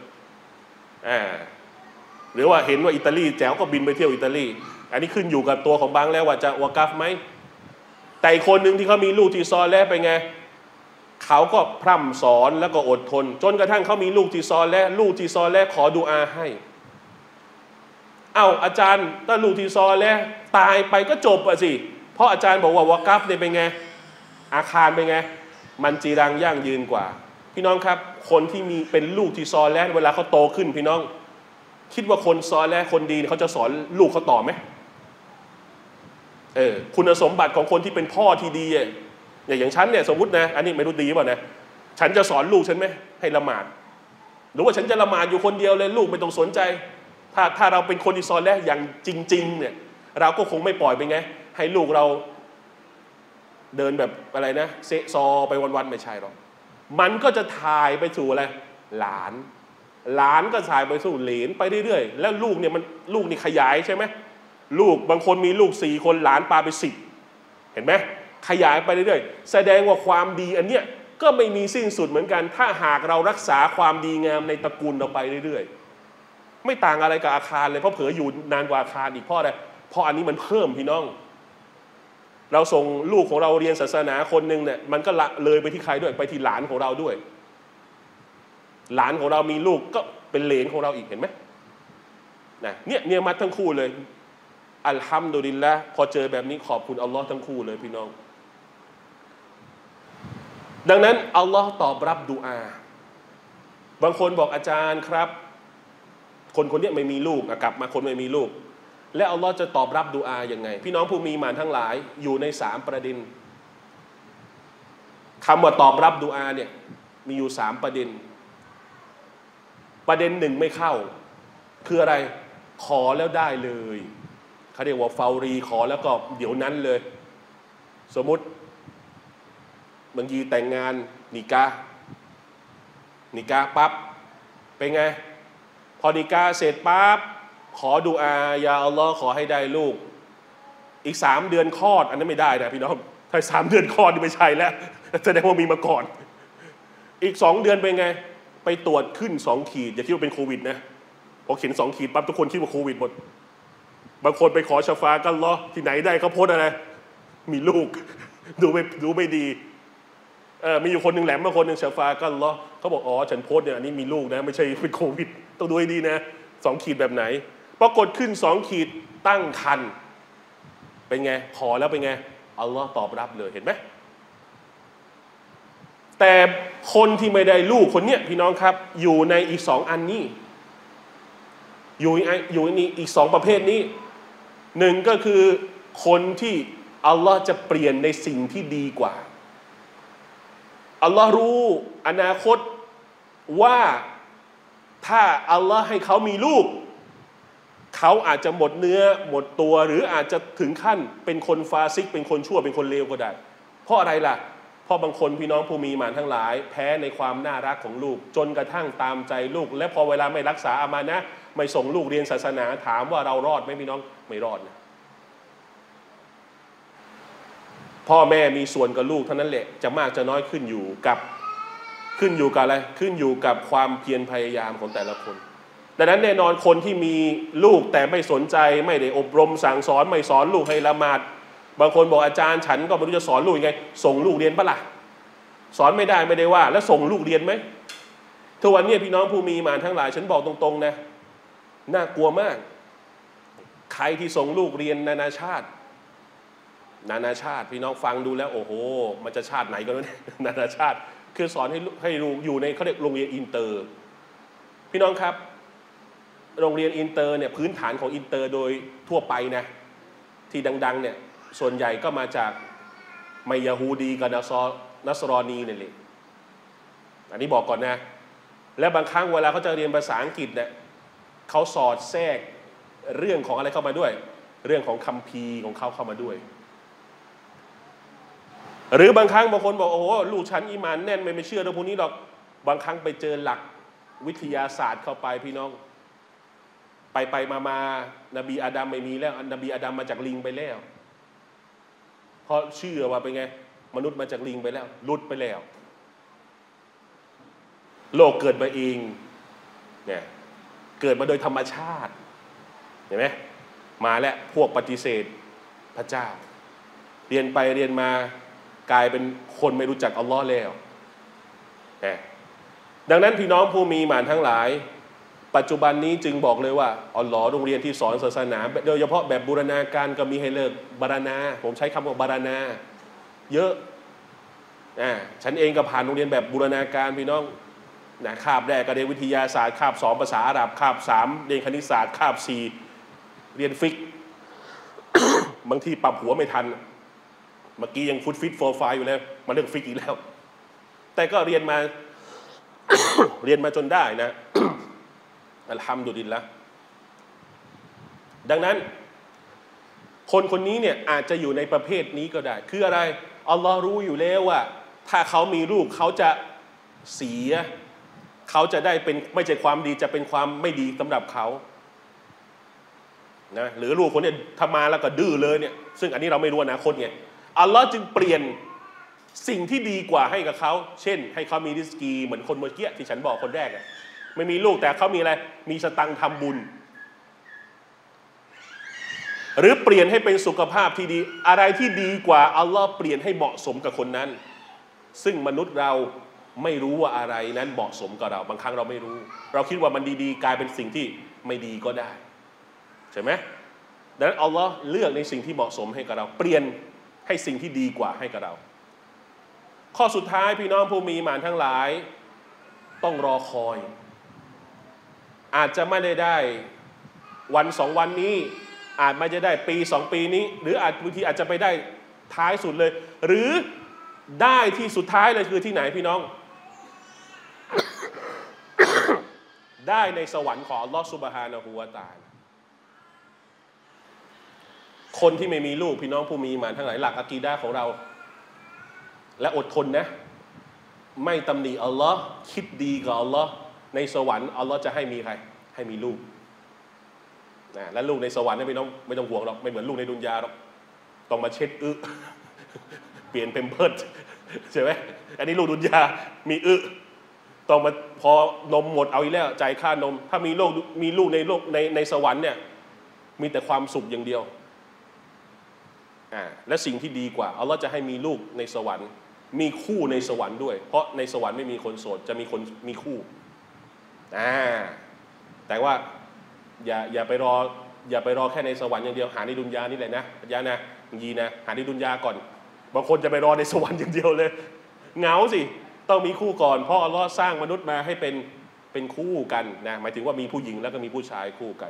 หรือว่าเห็นว่าอิตาลีแจ๋วก็บินไปเที่ยวอิตาลีอันนี้ขึ้นอยู่กับตัวของบางแล้วว่าจะวากัฟไหมแต่อีกคนหนึ่งที่เขามีลูกที่ซอเลห์ไปไงเขาก็พร่ำสอนแล้วก็อดทนจนกระทั่งเขามีลูกที่ซอเลห์ขอดุอาให้อาจารย์ถ้าลูกที่ซอเลห์ตายไปก็จบอะสิเพราะอาจารย์บอกว่าวะกัฟเนี่ยเป็นไงอาคารเป็นไงมันจีรังยั่งยืนกว่าพี่น้องครับคนที่มีเป็นลูกที่ซอเลห์เวลาเขาโตขึ้นพี่น้องคิดว่าคนซอเลห์คนดีเขาจะสอนลูกเขาต่อไหมคุณสมบัติของคนที่เป็นพ่อที่ดีอย่างฉันเนี่ยสมมตินะอันนี้ไม่รู้ดีป่ะนะฉันจะสอนลูกฉันไหมให้ละหมาดหรือว่าฉันจะละหมาดอยู่คนเดียวเลยลูกไม่ต้องสนใจถ้าเราเป็นคนที่ซอเลห์อย่างจริงๆเนี่ยเราก็คงไม่ปล่อยไปไงให้ลูกเราเดินแบบอะไรนะเซซอไปวันๆไม่ใช่หรอกมันก็จะถ่ายไปสู่อะไรหลานก็ถ่ายไปสู่เหลนไปเรื่อยๆแล้วลูกเนี่ยมันลูกนี่ขยายใช่ไหมลูกบางคนมีลูก4 คนหลานปาไป10เห็นไหมขยายไปเรื่อยๆแสดงว่าความดีอันเนี้ยก็ไม่มีสิ้นสุดเหมือนกันถ้าหากเรารักษาความดีงามในตระกูลเราไปเรื่อยๆไม่ต่างอะไรกับอาคารเลยเพราะเผลออยู่นานกว่าอาคารอีกเพราะอะไรเพราะอันนี้มันเพิ่มพี่น้องเราส่งลูกของเราเรียนศาสนาคนหนึ่งเนี่ยมันก็ละเลยไปที่ใครด้วยไปที่หลานของเราด้วยหลานของเรามีลูกก็เป็นเหลนของเราอีกเห็นไหมนะเนี่ยมาทั้งคู่เลยอัลฮัมดุลิลละห์พอเจอแบบนี้ขอบคุณอัลลอฮ์ทั้งคู่เลยพี่น้องดังนั้นอัลลอฮ์ตอบรับดุอาบางคนบอกอาจารย์ครับคนนี้ไม่มีลูกกลับมาคนไม่มีลูกและอัลลอฮ์จะตอบรับดุอาอย่างไงพี่น้องผู้มีหมานทั้งหลายอยู่ใน3ประเด็นคำว่าตอบรับดุอาเนี่ยมีอยู่3ประเด็นหนึ่งไม่เข้าคืออะไรขอแล้วได้เลยเขาเรียกว่าฟาวรีขอแล้วก็เดี๋ยวนั้นเลยสมมุติบางทีแต่งงานนิกะปั๊บเป็นไงพอนิกะเสร็จปั๊บขอดุอายาอัลลอฮ์ขอให้ได้ลูกอีก3 เดือนคลอดอันนั้นไม่ได้นะพี่น้องถ้า3 เดือนคลอดนี่ไม่ใช่แล้วแสดงว่ามีมาก่อนอีก2 เดือนเป็นไงไปตรวจขึ้น2 ขีดอย่าคิดว่าเป็นโควิดนะพอเขียน2 ขีดปั๊บทุกคนคิดว่าโควิดหมดบางคนไปขอชะฟากันเหรอที่ไหนได้เขาโพสอะไรมีลูกดูไม่ดีมีอยู่คนหนึ่งแหลมมาคนหนึ่งชะฟากันเหรอเขาบอกอ๋อฉันโพสเนี่ยอันนี้มีลูกนะไม่ใช่เป็นโควิดต้องดูให้ดีนะ2 ขีดแบบไหนปรากฏขึ้น2 ขีดตั้งครรภ์เป็นไงขอแล้วเป็นไงอัลลอฮ์ตอบรับเลยเห็นไหมแต่คนที่ไม่ได้ลูกคนเนี้ยพี่น้องครับอยู่ในอีก2 อันนี้อยู่ในอีก2 ประเภทนี้1ก็คือคนที่อัลลอฮ์จะเปลี่ยนในสิ่งที่ดีกว่าอัลลอฮ์รู้อนาคตว่าถ้าอัลลอฮ์ให้เขามีลูกเขาอาจจะหมดเนื้อหมดตัวหรืออาจจะถึงขั้นเป็นคนฟาซิกเป็นคนชั่วเป็นคนเลวก็ได้เพราะอะไรล่ะเพราะบางคนพี่น้องผู้มีหมานทั้งหลายแพ้ในความน่ารักของลูกจนกระทั่งตามใจลูกและพอเวลาไม่รักษาอามานะห์ไม่ส่งลูกเรียนศาสนาถามว่าเรารอดไหมพี่น้องไม่รอดนะพ่อแม่มีส่วนกับลูกเท่านั้นแหละจะมากจะน้อยขึ้นอยู่กับอะไรขึ้นอยู่กับความเพียรพยายามของแต่ละคนดังนั้นแน่นอนคนที่มีลูกแต่ไม่สนใจไม่ได้อบรมสั่งสอนไม่สอนลูกให้ละหมาดบางคนบอกอาจารย์ฉันก็ไม่รู้จะสอนลูกยังไงส่งลูกเรียนปะล่ะสอนไม่ได้ว่าแล้วส่งลูกเรียนไหมทุกวันนี้พี่น้องผู้มีหมานทั้งหลายฉันบอกตรงๆนะน่ากลัวมากใครที่ส่งลูกเรียนนานาชาติพี่น้องฟังดูแล้วโอ้โหมันจะชาติไหนกันวะเนี่ยนานาชาติคือสอนให้ลูกอยู่ในเขาเรียกโรงเรียนอินเตอร์พี่น้องครับโรงเรียนอินเตอร์เนี่ยพื้นฐานของอินเตอร์โดยทั่วไปนะที่ดังๆเนี่ยส่วนใหญ่ก็มาจากไมยาฮูดีกับนัสรอนีเนี่ยแหละอันนี้บอกก่อนนะและบางครั้งเวลาเขาจะเรียนภาษาอังกฤษเนี่ยเขาสอดแทรกเรื่องของอะไรเข้ามาด้วยเรื่องของคัมภีร์ของเขาเข้ามาด้วยหรือบางครั้งบางคนบอกโอ้โหลูกฉันอีหม่านแน่นไม่เชื่อเรื่องพวกนี้หรอกบางครั้งไปเจอหลักวิทยาศาสตร์เข้าไปพี่น้องไปมานบีอาดัมไม่มีแล้วนบีอาดัมมาจากลิงไปแล้วเพราะเชื่อว่าเป็นไงมนุษย์มาจากลิงไปแล้วหลุดไปแล้วโลกเกิดมาเองเนี่ยเกิดมาโดยธรรมชาติเห็นไหมมาแล้วพวกปฏิเสธพระเจ้าเรียนไปเรียนมากลายเป็นคนไม่รู้จักอัลลอฮ์แล้วดังนั้นพี่น้องผู้มีหมานทั้งหลายปัจจุบันนี้จึงบอกเลยว่าอัลลอฮ์โรงเรียนที่สอนศาสนาโดยเฉพาะแบบบูรณาการก็มีให้เลิกบารณาผมใช้คำว่าบารณาเยอะฉันเองก็ผ่านโรงเรียนแบบบูรณาการพี่น้องคาบแรกก็เรียนวิทยาศาสตร์คาบ2ภาษาอาหรับคาบ3เรียนคณิตศาสตร์คาบ4เรียนฟิก บางทีปรับหัวไม่ทันเมื่อกี้ยังฟุตฟิตโฟร์ไฟอยู่แล้วมาเรื่องฟิกอีกแล้วแต่ก็เรียนมา เรียนมาจนได้นะ อัลฮัมดุลิลละห์ดังนั้นคนนี้เนี่ยอาจจะอยู่ในประเภทนี้ก็ได้คืออะไรอัลลอฮ์รู้อยู่แล้วว่าถ้าเขามีลูกเขาจะเสียเขาจะได้เป็นไม่ใช่ความดีจะเป็นความไม่ดีสำหรับเขานะหรือลูกคนนี้ทำมาแล้วก็ดื้อเลยเนี่ยซึ่งอันนี้เราไม่รู้อนาคตไงอัลลอฮ์จึงเปลี่ยนสิ่งที่ดีกว่าให้กับเขาเช่นให้เขามีริสกีเหมือนคนเมื่อกี้ที่ฉันบอกคนแรกไม่มีลูกแต่เขามีอะไรมีสตังค์ทำบุญหรือเปลี่ยนให้เป็นสุขภาพที่ดีอะไรที่ดีกว่าอัลลอฮ์เปลี่ยนให้เหมาะสมกับคนนั้นซึ่งมนุษย์เราไม่รู้ว่าอะไรนั้นเหมาะสมกับเราบางครั้งเราไม่รู้เราคิดว่ามันดีๆกลายเป็นสิ่งที่ไม่ดีก็ได้ใช่ไหมดังนั้นอัลลอฮ์เลือกในสิ่งที่เหมาะสมให้กับเราเปลี่ยนให้สิ่งที่ดีกว่าให้กับเราข้อสุดท้ายพี่น้องผู้มีหมานทั้งหลายต้องรอคอยอาจจะไม่ได้วันสองวันนี้อาจไม่จะได้ปีสองปีนี้หรือบางทีอาจจะไปได้ท้ายสุดเลยหรือได้ที่สุดท้ายเลยคือที่ไหนพี่น้อง ได้ในสวรรค์ของอัลลอฮฺซุบฮานะฮูวะตะอาลาคนที่ไม่มีลูกพี่น้องผู้มีอีหม่านทั้งหลายหลักอะกีดะห์ของเราและอดทนนะไม่ตำหนิอัลลอฮ์คิดดีกับอัลลอฮ์ในสวรรค์อัลลอฮ์จะให้มีใครให้มีลูกนะและลูกในสวรรค์นี่ไม่ต้องห่วงหรอกไม่เหมือนลูกในดุนยาหรอกต้องมาเช็ดเปลี่ยนเป็นเพิร์ดใช่ไหมอันนี้ลูกดุนยามีต้องมาพอนมหมดเอาอีกแล้วจ่ายค่านมถ้ามีลูกในสวรรค์เนี่ยมีแต่ความสุขอย่างเดียวและสิ่งที่ดีกว่าอัลลอฮ์จะให้มีลูกในสวรรค์มีคู่ในสวรรค์ด้วยเพราะในสวรรค์ไม่มีคนโสดจะมีคนมีคู่แต่ว่าอย่าไปรอแค่ในสวรรค์อย่างเดียวหาในดุนยานี่แหละนะยานะยีนะหาในดุนยาก่อนบางคนจะไปรอในสวรรค์อย่างเดียวเลยเหงาสิต้องมีคู่ก่อนเพราะอัลลอฮ์สร้างมนุษย์มาให้เป็นคู่กันนะหมายถึงว่ามีผู้หญิงแล้วก็มีผู้ชายคู่กัน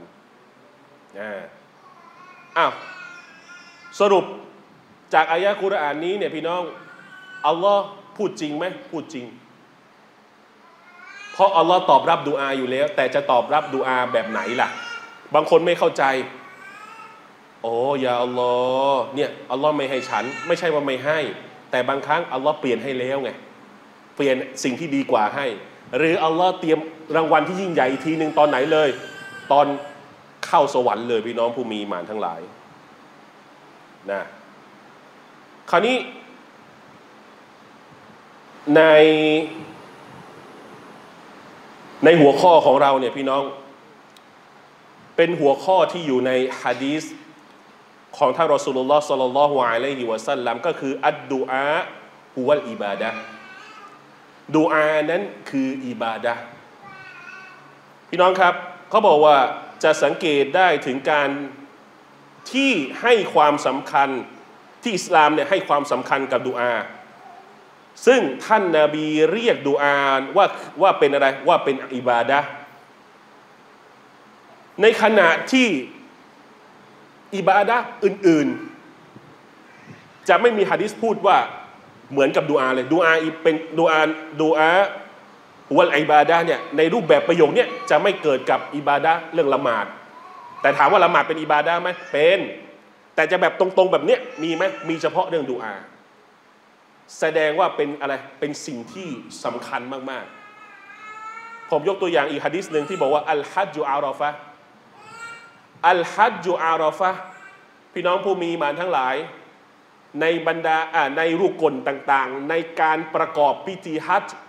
สรุปจากอายะห์กุรอานนี้เนี่ยพี่น้องอัลลอฮ์พูดจริงไหมพูดจริงเพราะอัลลอฮ์ตอบรับดุอาอยู่แล้วแต่จะตอบรับดุอาแบบไหนล่ะบางคนไม่เข้าใจโอ้ยาอัลลอฮ์เนี่ยอัลลอฮ์ไม่ให้ฉันไม่ใช่ว่าไม่ให้แต่บางครั้งอัลลอฮ์เปลี่ยนให้แล้วไงเปลี่ยนสิ่งที่ดีกว่าให้หรืออัลลอฮ์เตรียมรางวัลที่ยิ่งใหญ่ทีหนึ่งตอนไหนเลยตอนเข้าสวรรค์เลยพี่น้องผู้มีอีหม่านทั้งหลายนะคราวนี้ในหัวข้อของเราเนี่ยพี่น้องเป็นหัวข้อที่อยู่ในหะดีษของท่านรอซูลุลลอฮ์ศ็อลลัลลอฮุอะลัยฮิวะซัลลัมก็คืออัดดุอาฮุวัลอิบาดะห์ดุอานั้นคืออิบาดะห์พี่น้องครับเขาบอกว่าจะสังเกตได้ถึงการที่ให้ความสำคัญที่อิสลามเนี่ยให้ความสำคัญกับดุอาซึ่งท่านนบีเรียกดุอาว่าเป็นอะไรว่าเป็นอิบาดะห์ในขณะที่อิบาดะห์อื่นๆจะไม่มีหะดีษพูดว่าเหมือนกับดุอาเลยดุอาเป็นดุอาวัลอิบาดะห์เนี่ยในรูปแบบประโยคเนี่ยจะไม่เกิดกับอิบาดะห์เรื่องละหมาดแต่ถามว่าละหมาดเป็นอิบาดะห์ไหมเป็นแต่จะแบบตรงๆแบบเนี้ยมีไหมมีเฉพาะเรื่องดุอาแสดงว่าเป็นอะไรเป็นสิ่งที่สำคัญมากๆผมยกตัวอย่างอีกหะดีษหนึ่งที่บอกว่าอัลฮัจญุอาราฟะห์อัลฮัจญุอาราฟะห์พี่น้องผู้มีอีหม่านทั้งหลายในบรรดาในรุกลต่างๆในการประกอบพิธีฮัจญ์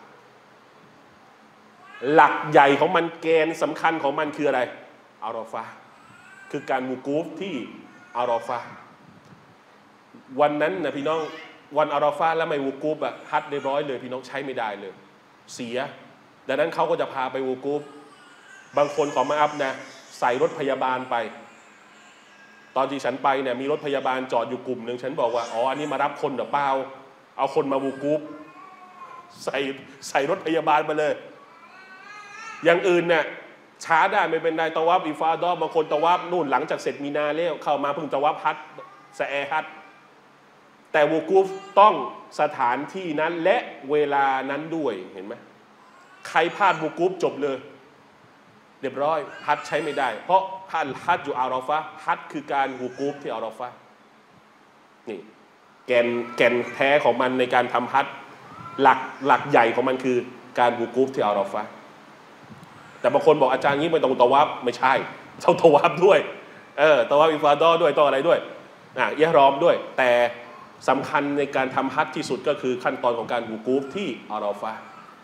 หลักใหญ่ของมันแกนสำคัญของมันคืออะไรอาราฟะห์คือการวูกูฟที่อาราฟะห์วันนั้นนะพี่น้องวันอาราฟะห์แล้วไม่วูกูฟฮัจญ์เรียบร้อยเลยพี่น้องใช้ไม่ได้เลยเสียดังนั้นเขาก็จะพาไปวูกูฟบางคนขอมาอัพนะใส่รถพยาบาลไปตอนที่ฉันไปเนี่ยมีรถพยาบาลจอดอยู่กลุ่มหนึ่งฉันบอกว่าอ๋ออันนี้มารับคนหรือเปล่าเอาคนมาวูกูฟใส่รถพยาบาลมาเลยอย่างอื่นเนี่ยช้าได้ไม่เป็นไรตะวัฟอิฟาดะห์บางคนตะวัฟนู่นหลังจากเสร็จมีนาแล้วเข้ามาเพิ่งตะวัฟฮัจญ์ซะแอฮัจญ์แต่วูกูฟต้องสถานที่นั้นและเวลานั้นด้วยเห็นไหมใครพลาดวูกูฟจบเลยเรียบร้อยฮัจญ์ใช้ไม่ได้เพราะฮัจญ์อยู่อาราฟะห์ฮัจญ์คือการวูกูฟที่อาราฟะห์นี่แก่นแท้ของมันในการทำฮัจญ์หลักใหญ่ของมันคือการวูกูฟที่อาราฟะห์แต่บางคนบอกอาจารย์นี้ไม่ต้องตะวัฟไม่ใช่ต้องตะวัฟด้วยตะวัฟอิฟาดะห์ด้วยต้องอะไรด้วยอิหรอมด้วยแต่สำคัญในการทำฮัจญ์ที่สุดก็คือขั้นตอนของการวูกูฟที่อาราฟะห์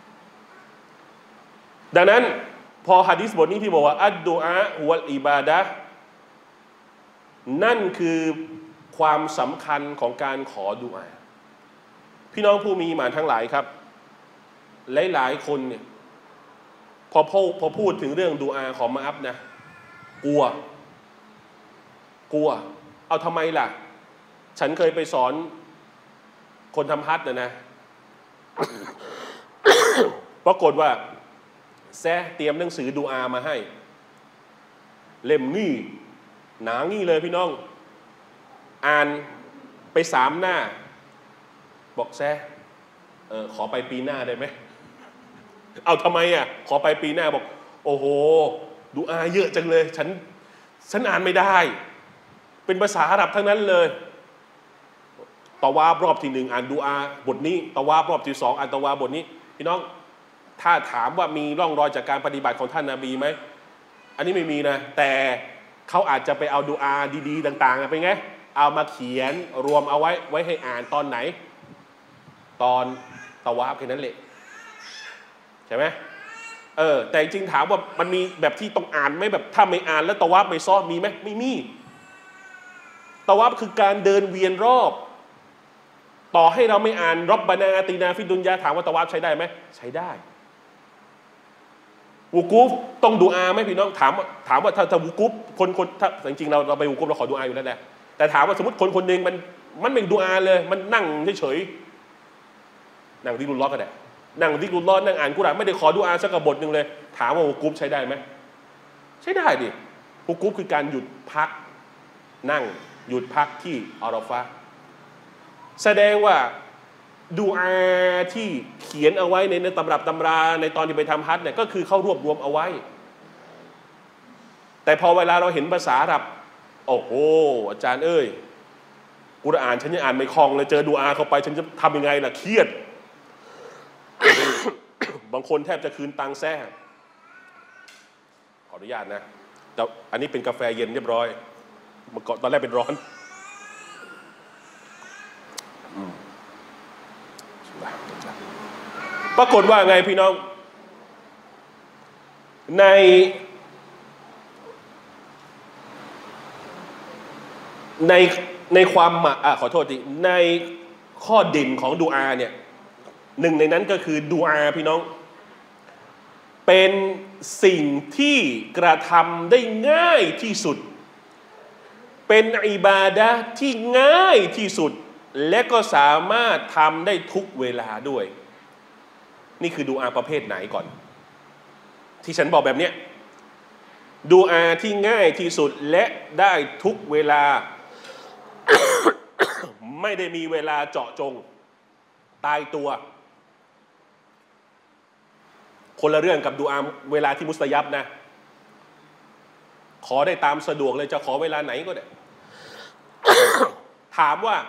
ดังนั้นพอหะดีษบทนี้ที่บอกว่าอัดดุอาฮุวัลอิบาดะห์นั่นคือความสำคัญของการขอดุอาพี่น้องผู้มีอีหม่านทั้งหลายครับหลายๆคนเนี่ยพอพูดถึงเรื่องดุอาของมะอับนะกลัวเอาทำไมล่ะฉันเคยไปสอนคนทำฮัจญ์นะปรากฏว่าเตรียมหนังสือดุอามาให้เล่มนี่หนางี้เลยพี่น้องอ่านไป3 หน้าบอกขอไปปีหน้าได้ไหมเอาทำไมอ่ะขอไปปีหน้าบอกโอ้โหดุอาเยอะจังเลยฉันอ่านไม่ได้เป็นภาษาอาหรับทั้งนั้นเลยตะวาบรอบที่ 1อ่านดุอาบทนี้ตะวาบรอบที่ 2อ่านตะวาบทนี้พี่น้องถ้าถามว่ามีร่องรอยจากการปฏิบัติของท่านนบีไหมอันนี้ไม่มีนะแต่เขาอาจจะไปเอาดุอาดีๆต่างๆเป็นไงเอามาเขียนรวมเอาไว้ให้อ่านตอนไหนตอนตะวาบแค่นั้นแหละใช่ไหมแต่จริงถามว่ามันมีแบบที่ต้องอ่านไหมแบบถ้าไม่อ่านแล้วตะวาบไม่ซ้อมีไหมไม่มีตะวาบคือการเดินเวียนรอบต่อให้เราไม่อ่านร็อบบานาอาตินาฟิดดุนยาถามว่าตะวาบใช้ได้ไหมใช้ได้วูกูฟต้องดูอาไหมพี่น้องถามว่าถ้าวูกูฟคนถ้าจริงๆเราไปวูกูฟเราขอดูอาอยู่แล้วแหละแต่ถามว่าสมมติคนหนึ่งมันไม่ดูอาเลยมันนั่งเฉยๆนั่งดิกุลลอฮ์ก็ได้นั่งดิกุลลอฮ์นั่งอ่านกุรอานไม่ได้ขอดูอาสักบทหนึ่งเลยถามว่าวูกูฟใช้ได้ไหมใช้ได้ดิวูกูฟคือการหยุดพักนั่งหยุดพักที่อาราฟะห์แสดงว่าดูอาที่เขียนเอาไว้ในตำรับตำราในตอนที่ไปทำฮัจญ์เนี่ยก็คือเขารวบรวมเอาไว้แต่พอเวลาเราเห็นภาษาอาหรับโอ้โหอาจารย์เอ้ยกุรอานฉันยังอ่านไม่คล่องเลยเจอดูอาเข้าไปฉันจะทำยังไงล่ะเครียด บางคนแทบจะคืนตังค์แซ่ขออนุญาตนะแต่อันนี้เป็นกาแฟเย็นเรียบร้อยเมื่อก่อนตอนแรกเป็นร้อนปรากฏว่าไงพี่น้องในความขอโทษทีในข้อเด่นของดูอาเนี่ยหนึ่งในนั้นก็คือดูอาพี่น้องเป็นสิ่งที่กระทำได้ง่ายที่สุดเป็นอิบาดะห์ที่ง่ายที่สุดและก็สามารถทำได้ทุกเวลาด้วยนี่คือดูอาประเภทไหนก่อนที่ฉันบอกแบบเนี้ยดูอาที่ง่ายที่สุดและได้ทุกเวลา ไม่ได้มีเวลาเจาะจงตายตัวคนละเรื่องกับดูอาเวลาที่มุสตะยับนะขอได้ตามสะดวกเลยจะขอเวลาไหนก็ได้ ถามว่า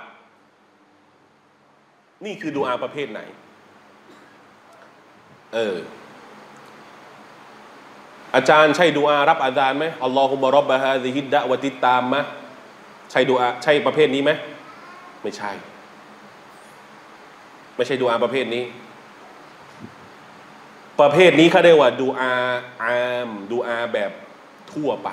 นี่คือดูอาประเภทไหนอาจารย์ใช่ดูอารับอาซานไหมอัลลอฮุมะร็อบบะฮาซิฮิดดะวะติตตามมะใช่ดูอาใช่ประเภทนี้ไหมไม่ใช่ดูอาประเภทนี้ประเภทนี้เขาเรียกว่าดูอาอามดูอาแบบทั่วไป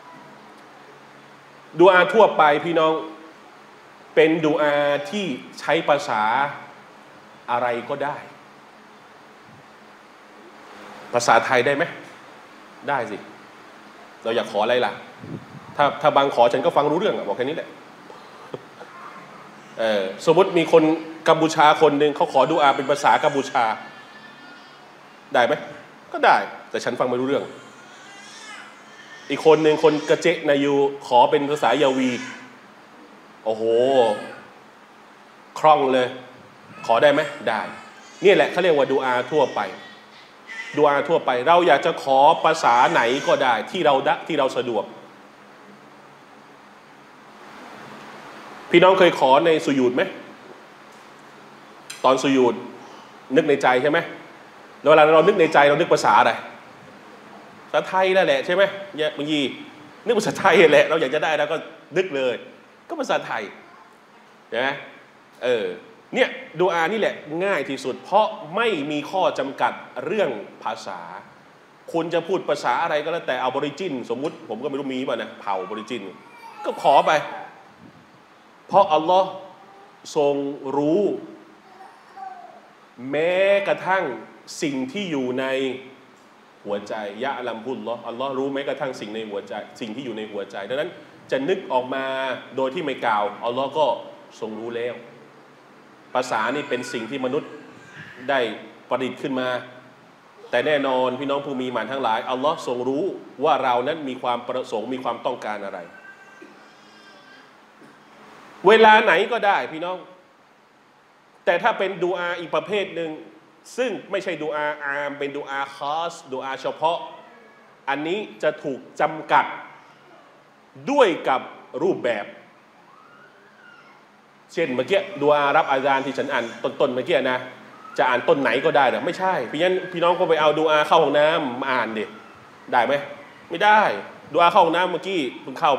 ดูอาทั่วไปพี่น้องเป็นดูอาที่ใช้ภาษาอะไรก็ได้ภาษาไทยได้ไหมได้สิเราอยากขออะไรล่ะถ้าบางขอฉันก็ฟังรู้เรื่องบอกแค่นี้แหละสมมติมีคนกัมพูชาคนหนึ่งเขาขอดูอาเป็นภาษากัมพูชาได้ไหมก็ได้แต่ฉันฟังไม่รู้เรื่องอีกคนหนึ่งคนกระเจนายูขอเป็นภาษายาวีโอ้โหคล่องเลยขอได้ไหมได้นี่แหละเขาเรียกว่าดูอาทั่วไปดูอาทั่วไปเราอยากจะขอภาษาไหนก็ได้ที่เราสะดวกพี่น้องเคยขอในสุญูดไหมตอนสุญูดนึกในใจใช่ไหมแล้วเวลาเรานึกในใจเรานึกภาษาอะไรภาษาไทยนั่นแหละใช่ไหมเนี่ยบางทีนึกภาษาไทยแหละเราอยากจะได้แล้วก็นึกเลยก็ภาษาไทยใช่ไหมเนี่ยดูอานี่แหละง่ายที่สุดเพราะไม่มีข้อจำกัดเรื่องภาษาคุณจะพูดภาษาอะไรก็แล้วแต่เอาบอริจินสมมุติผมก็ไม่รู้มีป่ะนะเผ่าบอริจินก็ขอไปเพราะอัลลอฮ์ทรงรู้แม้กระทั่งสิ่งที่อยู่ในหัวใจยะลัมฮุลลอฮ์อัลลอฮ์รู้แม้กระทั่งสิ่งในหัวใจสิ่งที่อยู่ในหัวใจดังนั้นจะนึกออกมาโดยที่ไม่กล่าวอัลลอฮ์ก็ทรงรู้แล้วภาษานี่เป็นสิ่งที่มนุษย์ได้ประดิษฐ์ขึ้นมาแต่แน่นอนพี่น้องผู้มีหมานทั้งหลายอัลลอฮ์ทรงรู้ว่าเรานั้นมีความประสงค์มีความต้องการอะไรเวลาไหนก็ได้พี่น้องแต่ถ้าเป็นดุอาอีกประเภทหนึ่งซึ่งไม่ใช่ดุอาอามเป็นดุอาคอสดุอาเฉพาะอันนี้จะถูกจำกัดด้วยกับรูปแบบเช่นเมื่อกี้ดุอารับอาจารย์ที่ฉันอ่านต้นเมื่อกี้นะจะอ่านต้นไหนก็ได้แต่ไม่ใช่พี่น้องก็ไปเอาดุอาเข้าห้องน้ำมาอ่านดิได้ไหมไม่ได้ดุอาเข้าห้องน้ำเมื่อกี้เพิ่งเข้าไป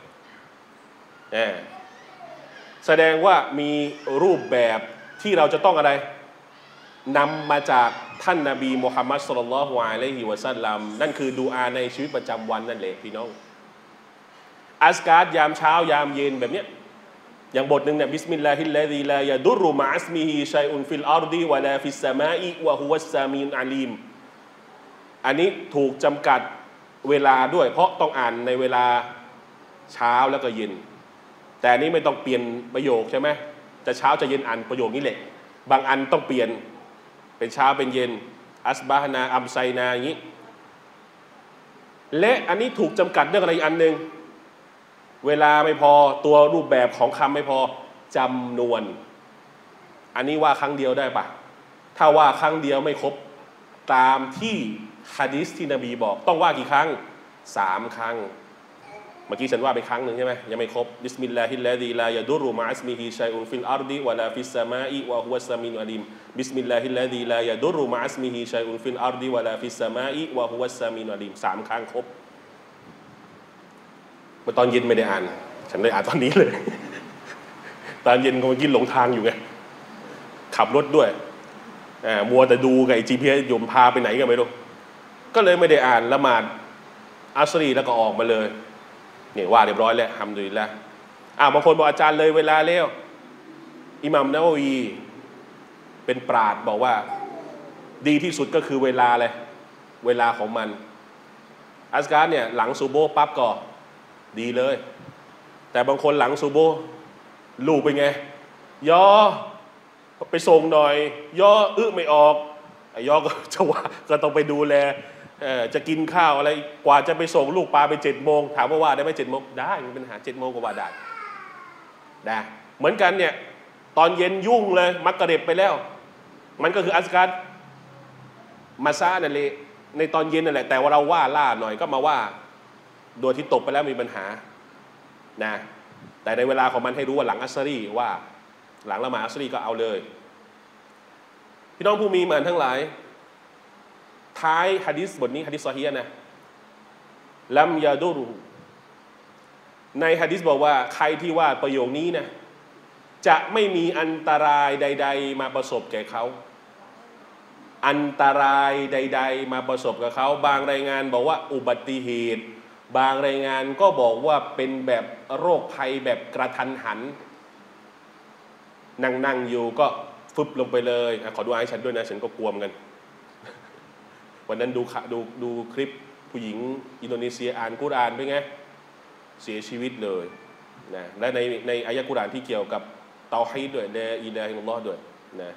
แสดงว่ามีรูปแบบที่เราจะต้องอะไรนำมาจากท่านนบีมุฮัมมัดศ็อลลัลลอฮุอะลัยฮิวะซัลลัมนั่นคือดุอาในชีวิตประจำวันนั่นแหละพี่น้องอัสการ์ยามเช้ายามเย็นแบบเนี้ยอย่างบทหนึ่งเนี่ยบิสมิลลาฮิลลาซีลายะดุรุมะอัสมิฮิชัยอุนฟิลอาร์ฎิวะลาฟิสสมาอิวะฮุวัสซามีอุลอาลีมอันนี้ถูกจำกัดเวลาด้วยเพราะต้องอ่านในเวลาเช้าแล้วก็เย็นแต่นี้ไม่ต้องเปลี่ยนประโยคใช่ไหมจะเช้าจะเย็นอ่านประโยคนี้แหละบางอันต้องเปลี่ยนเป็นเช้าเป็นเย็นอัสบาฮนาอัมไซนาอย่างนี้และอันนี้ถูกจำกัดเรื่องอะไรอันหนึ่งเวลาไม่พอตัวรูปแบบของคำไม่พอจำนวนอันนี้ว่าครั้งเดียวได้ปะถ้าว่าครั้งเดียวไม่ครบตามที่หะดีษที่นบีบอกต้องว่ากี่ครั้ง3 ครั้งเมื่อกี้ฉันว่าไปครั้งหนึ่งใช่ไหมยังไม่ครบบิสมิลลาฮิลลาซีลายะดุรุมะอัสมิฮิชัยอุนฟิลอาร์ฎิวะลาฟิสสมาอิวะฮุวัสซามีอุลอาลีมบิสมิลลาฮิลลาซีลายะดุรุมะอัสมิฮิชัยอุนฟิลอาร์ฎิวะลาฟิสสมาอิวะฮุวัสซามีอุลอาลีม3 ครั้งครบเมื่อตอนเย็นไม่ได้อ่านฉันเลยอ่านตอนนี้เลยตอนเย็นก็เมื่อกี้หลงทางอยู่ไงขับรถด้วยมัวแต่ดูกับไอ้ GPS ยมพาไปไหนก็ไม่รู้ก็เลยไม่ได้อ่านละหมาดอัสรีแล้วก็ออกมาเลยเนี่ยว่าเรียบร้อยแล้วฮัมดุลิลละห์บางคนบอกอาจารย์เลยเวลาแล้วอิหม่ามนะวะวีเป็นปราชญ์บอกว่าดีที่สุดก็คือเวลาเลยเวลาของมันอัสการ์เนี่ยหลังซูโบปั๊บก็ดีเลยแต่บางคนหลังซูโบลูกเป็นไงย่อไปส่งหน่อยย่อไม่ออกย่อก็จะว่าก็ต้องไปดูแลจะกินข้าวอะไรกว่าจะไปส่งลูกปลาไป7 โมงถามว่าได้ไหม7 โมงได้ไม่เป็นปัญหา7 โมงก็ว่าได้เหมือนกันเนี่ยตอนเย็นยุ่งเลยมักกะเร็บไปแล้วมันก็คืออัสการ์มาซานั่นแหละในตอนเย็นนั่นแหละแต่ว่าเราว่าล่าหน่อยก็มาว่าโดยที่ตกไปแล้วมีปัญหานะแต่ในเวลาของมันให้รู้ว่าหลังอัสรีว่าหลังละหมาดอัสรีก็เอาเลยพี่น้องผู้มีหมานทั้งหลายท้ายหะดีษบทนี้หะดีษซอฮีฮ์นะลัมยาดุรุในหะดีษบอกว่าใครที่ว่าประโยคนี้นะจะไม่มีอันตรายใดๆมาประสบแก่เขาอันตรายใดๆมาประสบกับเขาบางรายงานบอกว่าอุบัติเหตุบางรายงานก็บอกว่าเป็นแบบโรคภัยแบบกระทันหันนั่งอยู่ก็ฟึบลงไปเลยขอดูให้ฉันด้วยนะฉันก็กลัวเหมือนกันวันนั้นดูคลิปผู้หญิงอินโดนีเซียอ่านกุรอานเป็นไงเสียชีวิตเลยนะและในอายะกุรอานที่เกี่ยวกับเตาฮีดด้วยลาอิลาฮะอิลลัลลอฮ์ด้วยนะ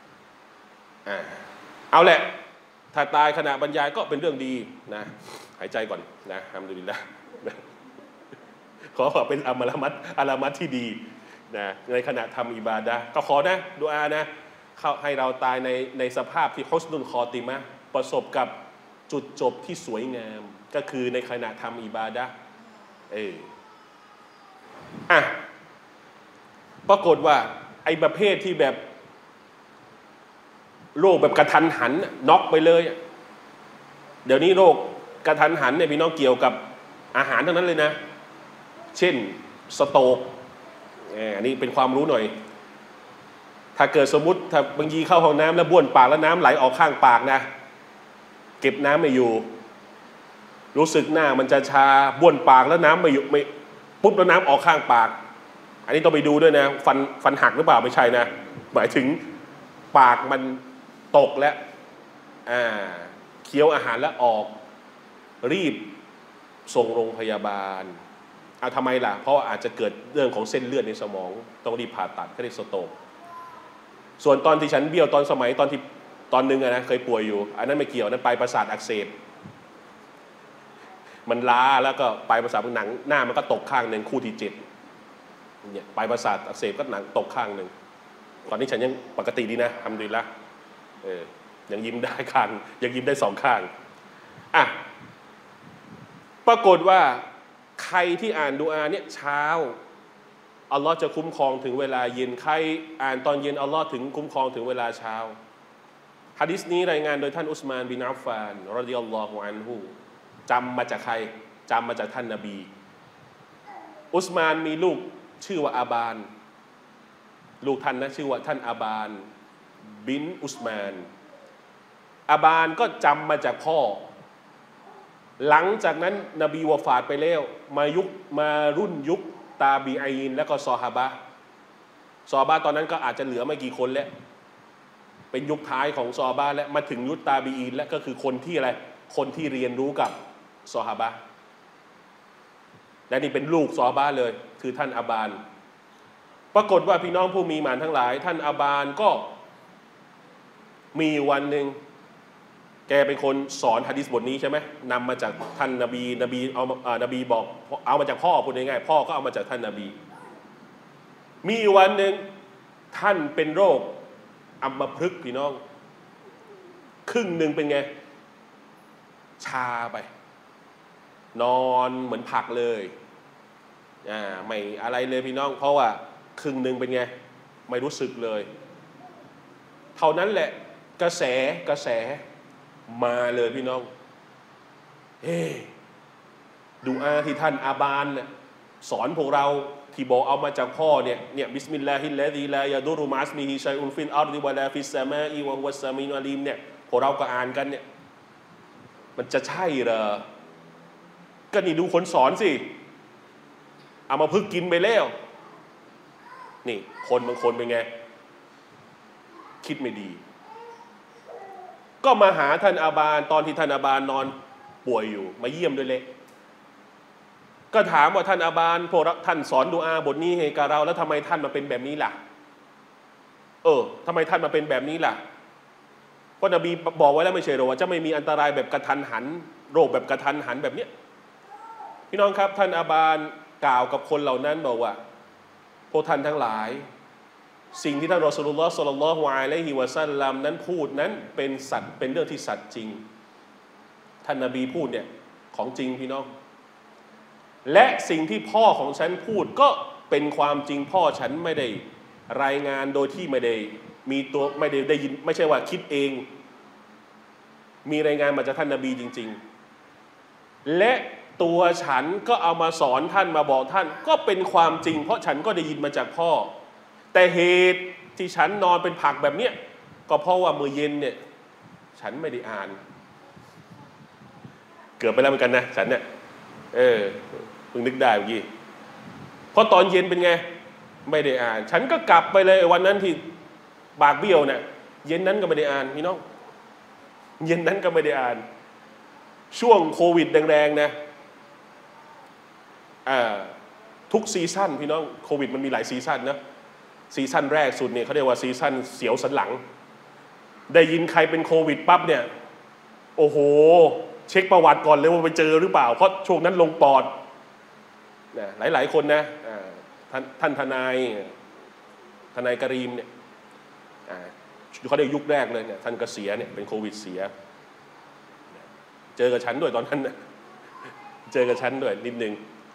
เอาแหละถ้าตายขณะบรรยายก็เป็นเรื่องดีนะหายใจก่อนนะอัลฮัมดุลิลละห์ขอเป็นอามัตที่ดีนะในขณะทำอิบาดะห์ก็ขอนะดุอานะเข้าให้เราตายในสภาพที่ฮุสนุลคอติมะห์ประสบกับจุดจบที่สวยงามก็คือในขณะทำอิบาดะห์ปรากฏว่าไอ้ประเภทที่แบบโรคแบบกระทันหันน็อกไปเลยเดี๋ยวนี้โรคกระทันหันเนี่ยพี่น้องเกี่ยวกับอาหารทั้งนั้นเลยนะเช่นสโตรกอันนี้เป็นความรู้หน่อยถ้าเกิดสมมุติถ้าบางทีเข้าห้องน้ำแล้วบ้วนปากแล้วน้ำไหลออกข้างปากนะเก็บน้ำไม่อยู่รู้สึกหน้ามันจะชาบ้วนปากแล้วน้ำไม่อยู่ปุ๊บแล้วน้ำออกข้างปากอันนี้ต้องไปดูด้วยนะฟันหักหรือเปล่าไม่ใช่นะหมายถึงปากมันตกแล้วเคี้ยวอาหารแล้วออกรีบส่งโรงพยาบาลทำไมล่ะเพราะอาจจะเกิดเรื่องของเส้นเลือดในสมองต้องรีบผ่าตัดก็เรียกสโตรกส่วนตอนที่ฉันเบี้ยวตอนนึงนะเคยป่วยอยู่อันนั้นไม่เกี่ยวนั้นปลายประสาทอักเสบมันล้าแล้วก็ปลายประสาทหนังหน้ามันก็ตกข้างหนึ่งคู่ที่7เนี่ยปลายประสาทอักเสบก็หนังตกข้างหนึ่งตอนนี้ฉันยังปกติดีนะทำดีละยังยิ้มได้ข้างยังยิ้มได้2ข้างปรากฏว่าใครที่อ่านดุอาเนี่ยเช้าอัลลอฮ์จะคุ้มครองถึงเวลาเย็นใครอ่านตอนเย็นอัลลอฮ์ถึงคุ้มครองถึงเวลาเช้าหะดีษนี้รายงานโดยท่านอุสมานบินอัฟฟานรอฎิยัลลอฮุอันฮุจำมาจากใครจำมาจากท่านนบีอุสมานมีลูกชื่อว่าอาบานลูกท่านนะชื่อว่าท่านอาบานบินอุสมานอาบานก็จำมาจากพ่อหลังจากนั้นนบีวะฟาตไปแล้วมารุ่นยุคตาบีอีนแล้วก็ซอฮาบะตอนนั้นก็อาจจะเหลือไม่กี่คนแล้วเป็นยุคท้ายของซอฮาบะและมาถึงยุคตาบีอีนแล้วก็คือคนที่อะไรคนที่เรียนรู้กับซอฮาบะและนี่เป็นลูกซอฮาบะเลยคือท่านอาบานปรากฏว่าพี่น้องผู้มีหมานทั้งหลายท่านอาบานก็มีวันหนึ่งแกเป็นคนสอนหะดีษบทนี้ใช่ไหมนำมาจากท่านนบีนบีบอกเอามาจากพ่อพูดง่ายๆพ่อก็เอามาจากท่านนบีมีวันหนึ่งท่านเป็นโรคอัมพฤกษ์พี่น้องครึ่งหนึ่งเป็นไงชาไปนอนเหมือนผักเลยไม่อะไรเลยพี่น้องเพราะว่าครึ่งหนึ่งเป็นไงไม่รู้สึกเลยเท่านั้นแหละกระแสมาเลยพี่น้องดุอาที่ท่านอาบานเนี่ยสอนพวกเราที่บอกเอามาจากพ่อเนี่ยบิสมิลลาฮิลลาฮิลายะดุรุมัสมิฮิชัยอุนฟิลอัรฎิวะลาฟิสซามาอิวะฮุวัสซามีนุอะลีมเนี่ยพวกเราก็อ่านกันเนี่ยมันจะใช่เหรอก็นี่ดูคนสอนสิเอามาพึกกินไปแล้วนี่คนบางคนเป็นไงคิดไม่ดีก็มาหาท่านอาบานตอนที่ท่านอาบานนอนป่วยอยู่มาเยี่ยมด้วยเลยก็ถามว่าท่านอาบานพวกท่านสอนดุอาบทนี้ให้กับเราแล้วทำไมท่านมาเป็นแบบนี้ล่ะทำไมท่านมาเป็นแบบนี้ล่ะเพราะนบีบอกไว้แล้วไม่ใช่หรอว่าจะไม่มีอันตรายแบบกระทันหันโรคแบบกระทันหันแบบเนี้ยพี่น้องครับท่านอาบานกล่าวกับคนเหล่านั้นบอกว่าพวกท่านทั้งหลายสิ่งที่ท่านรอซูลุลลอฮ์ ศ็อลลัลลอฮุอะลัยฮิวะซัลลัมนั้นพูดนั้นเป็นเรื่องที่สัตย์จริงท่านนบีพูดเนี่ยของจริงพี่น้องและสิ่งที่พ่อของฉันพูดก็เป็นความจริงพ่อฉันไม่ได้รายงานโดยที่ไม่ได้ยินไม่ใช่ว่าคิดเองมีรายงานมาจากท่านนบีจริงๆและตัวฉันก็เอามาสอนท่านมาบอกท่านก็เป็นความจริงเพราะฉันก็ได้ยินมาจากพ่อแต่เหตุที่ฉันนอนเป็นผักแบบเนี้ยก็เพราะว่ามื้อเย็นเนี่ยฉันไม่ได้อ่านเกือบไปแล้วเหมือนกันนะฉันเนี่ยเพิ่งนึกได้เมื่อกี้เพราะตอนเย็นเป็นไงไม่ได้อ่านฉันก็กลับไปเลยวันนั้นที่บากเบี้ยวเนี่ยเย็นนั้นก็ไม่ได้อ่านพี่น้องเย็นนั้นก็ไม่ได้อ่านช่วงโควิดแรงๆนะทุกซีซั่นพี่น้องโควิดมันมีหลายซีซั่นนะซีซั่นแรกสุดเนี่ยเขาเรียกว่าซีซั่นเสียวสันหลังได้ยินใครเป็นโควิดปั๊บเนี่ยโอ้โหเช็คประวัติก่อนเลยว่าไปเจอหรือเปล่าเพราะช่วงนั้นลงปอดนะหลายคนนะท่านทนายกะรีมเนี่ยเขาได้ยุคแรกเลยเนี่ยท่านก็เสียเนี่ยเป็นโควิดเสียเจอกับฉันด้วยตอนนั้นนะเจอกับฉันด้วยนิดนึง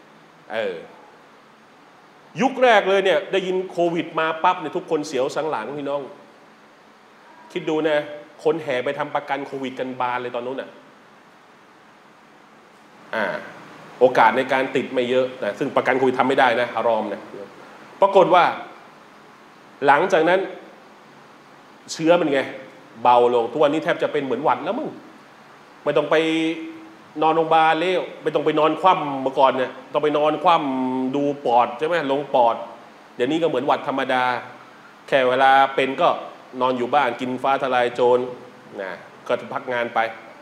ยุคแรกเลยเนี่ยได้ยินโควิดมาปั๊บเนี่ยทุกคนเสียวสันหลังพี่น้องคิดดูนะคนแห่ไปทำประกันโควิดกันบานเลยตอนนู้นน่ะโอกาสในการติดไม่เยอะนะซึ่งประกันโควิดทำไม่ได้นะฮารอมเนี่ยปรากฏว่าหลังจากนั้นเชื้อมันไงเบาลงทุกวันนี้แทบจะเป็นเหมือนหวัดแล้วมึงไม่ต้องไปนอนโรงพยาบาลแล้วไม่ต้องไปนอนคว่ำเมื่อก่อนเนี่ยต้องไปนอนคว่ดูปอดใช่ไหมลงปอดเดี๋ยวนี้ก็เหมือนหวัดธรรมดาแค่เวลาเป็นก็นอนอยู่บ้านกินฟ้าทลายโจรนะก็พักงานไป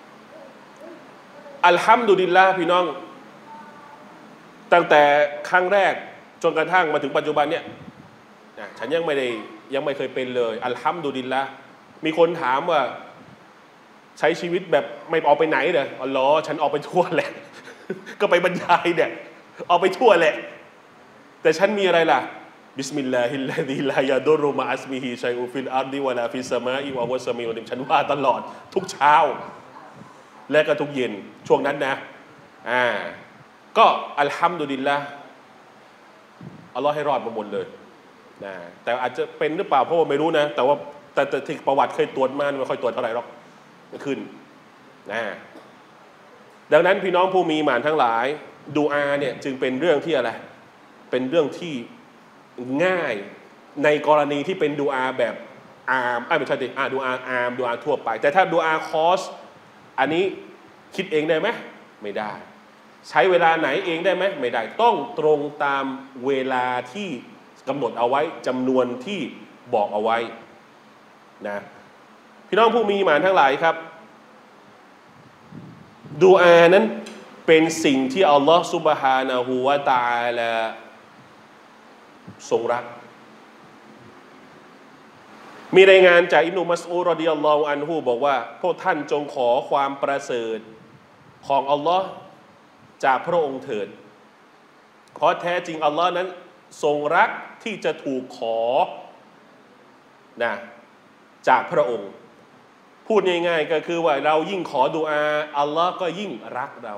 อัลฮัมดุลิลลาห์พี่น้องตั้งแต่ครั้งแรกจนกระทั่งมาถึงปัจจุบันเนี่ยฉันยังไม่เคยเป็นเลยอัลฮัมดุลิลลาห์มีคนถามว่าใช้ชีวิตแบบไม่ออกไปไหนเลยอ๋อเหรอฉันออกไปทั่วแหละ ก็ไปบรรยายเนี่ยออกไปทั่วแหละแต่ฉันมีอะไรล่ะบิสมิลลาฮิลลาฮิลลายาดุรุมะอัสมิฮิชัยอุฟิลอาร์ดิวะลาฟิสสมาอิวะฮุวะสมีอุลอาลีมฉันว่าตลอดทุกเช้าและก็ทุกเย็นช่วงนั้นนะก็อัลฮัมดุลิลละอัลลอฮ์ให้รอดมาหมดเลยนะแต่อาจจะเป็นหรือเปล่าเพราะว่าไม่รู้นะแต่ว่าแต่ที่ประวัติเคยตรวจมาไม่ค่อยตรวจเท่าไหร่หรอกไม่ขึ้นนะดังนั้นพี่น้องผู้มีหมานทั้งหลายดูอาเนี่ยจึงเป็นเรื่องที่อะไรเป็นเรื่องที่ง่ายในกรณีที่เป็นดูอาแบบไม่ใช่ดิดูอาดูอาทั่วไปแต่ถ้าดูอาคอสอันนี้คิดเองได้ไหมไม่ได้ใช้เวลาไหนเองได้ไหมไม่ได้ต้องตรงตามเวลาที่กำหนดเอาไว้จำนวนที่บอกเอาไว้นะพี่น้องผู้มีหมานทั้งหลายครับดูอานั้นเป็นสิ่งที่อัลลอฮฺซุบฮานะฮูวะตะอาลาทรงรักมีรายงานจากอิบนุมัสอูดรอฎิยัลลอฮุอันฮุบอกว่าพวกท่านจงขอความประเสริฐของอัลลอฮ์จากพระองค์เถิดเพราะแท้จริงอัลลอฮ์นั้นทรงรักที่จะถูกขอนะจากพระองค์พูดง่ายๆก็คือว่าเรายิ่งขอดุอาอัลลอฮ์ก็ยิ่งรักเรา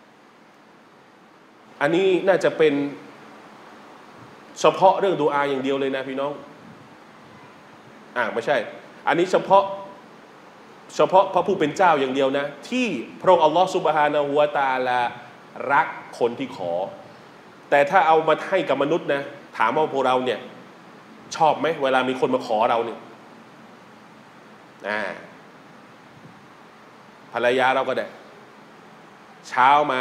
อันนี้น่าจะเป็นเฉพาะเรื่องดุอาอย่างเดียวเลยนะพี่น้องไม่ใช่อันนี้เฉพาะพระผู้เป็นเจ้าอย่างเดียวนะที่พระองค์อัลลอฮฺซุบฮานะฮูวะตะอาลารักคนที่ขอแต่ถ้าเอามาให้กับมนุษย์นะถามว่าพวกเราเนี่ยชอบไหมเวลามีคนมาขอเราเนี่ยภรรยาเราก็ได้เช้ามา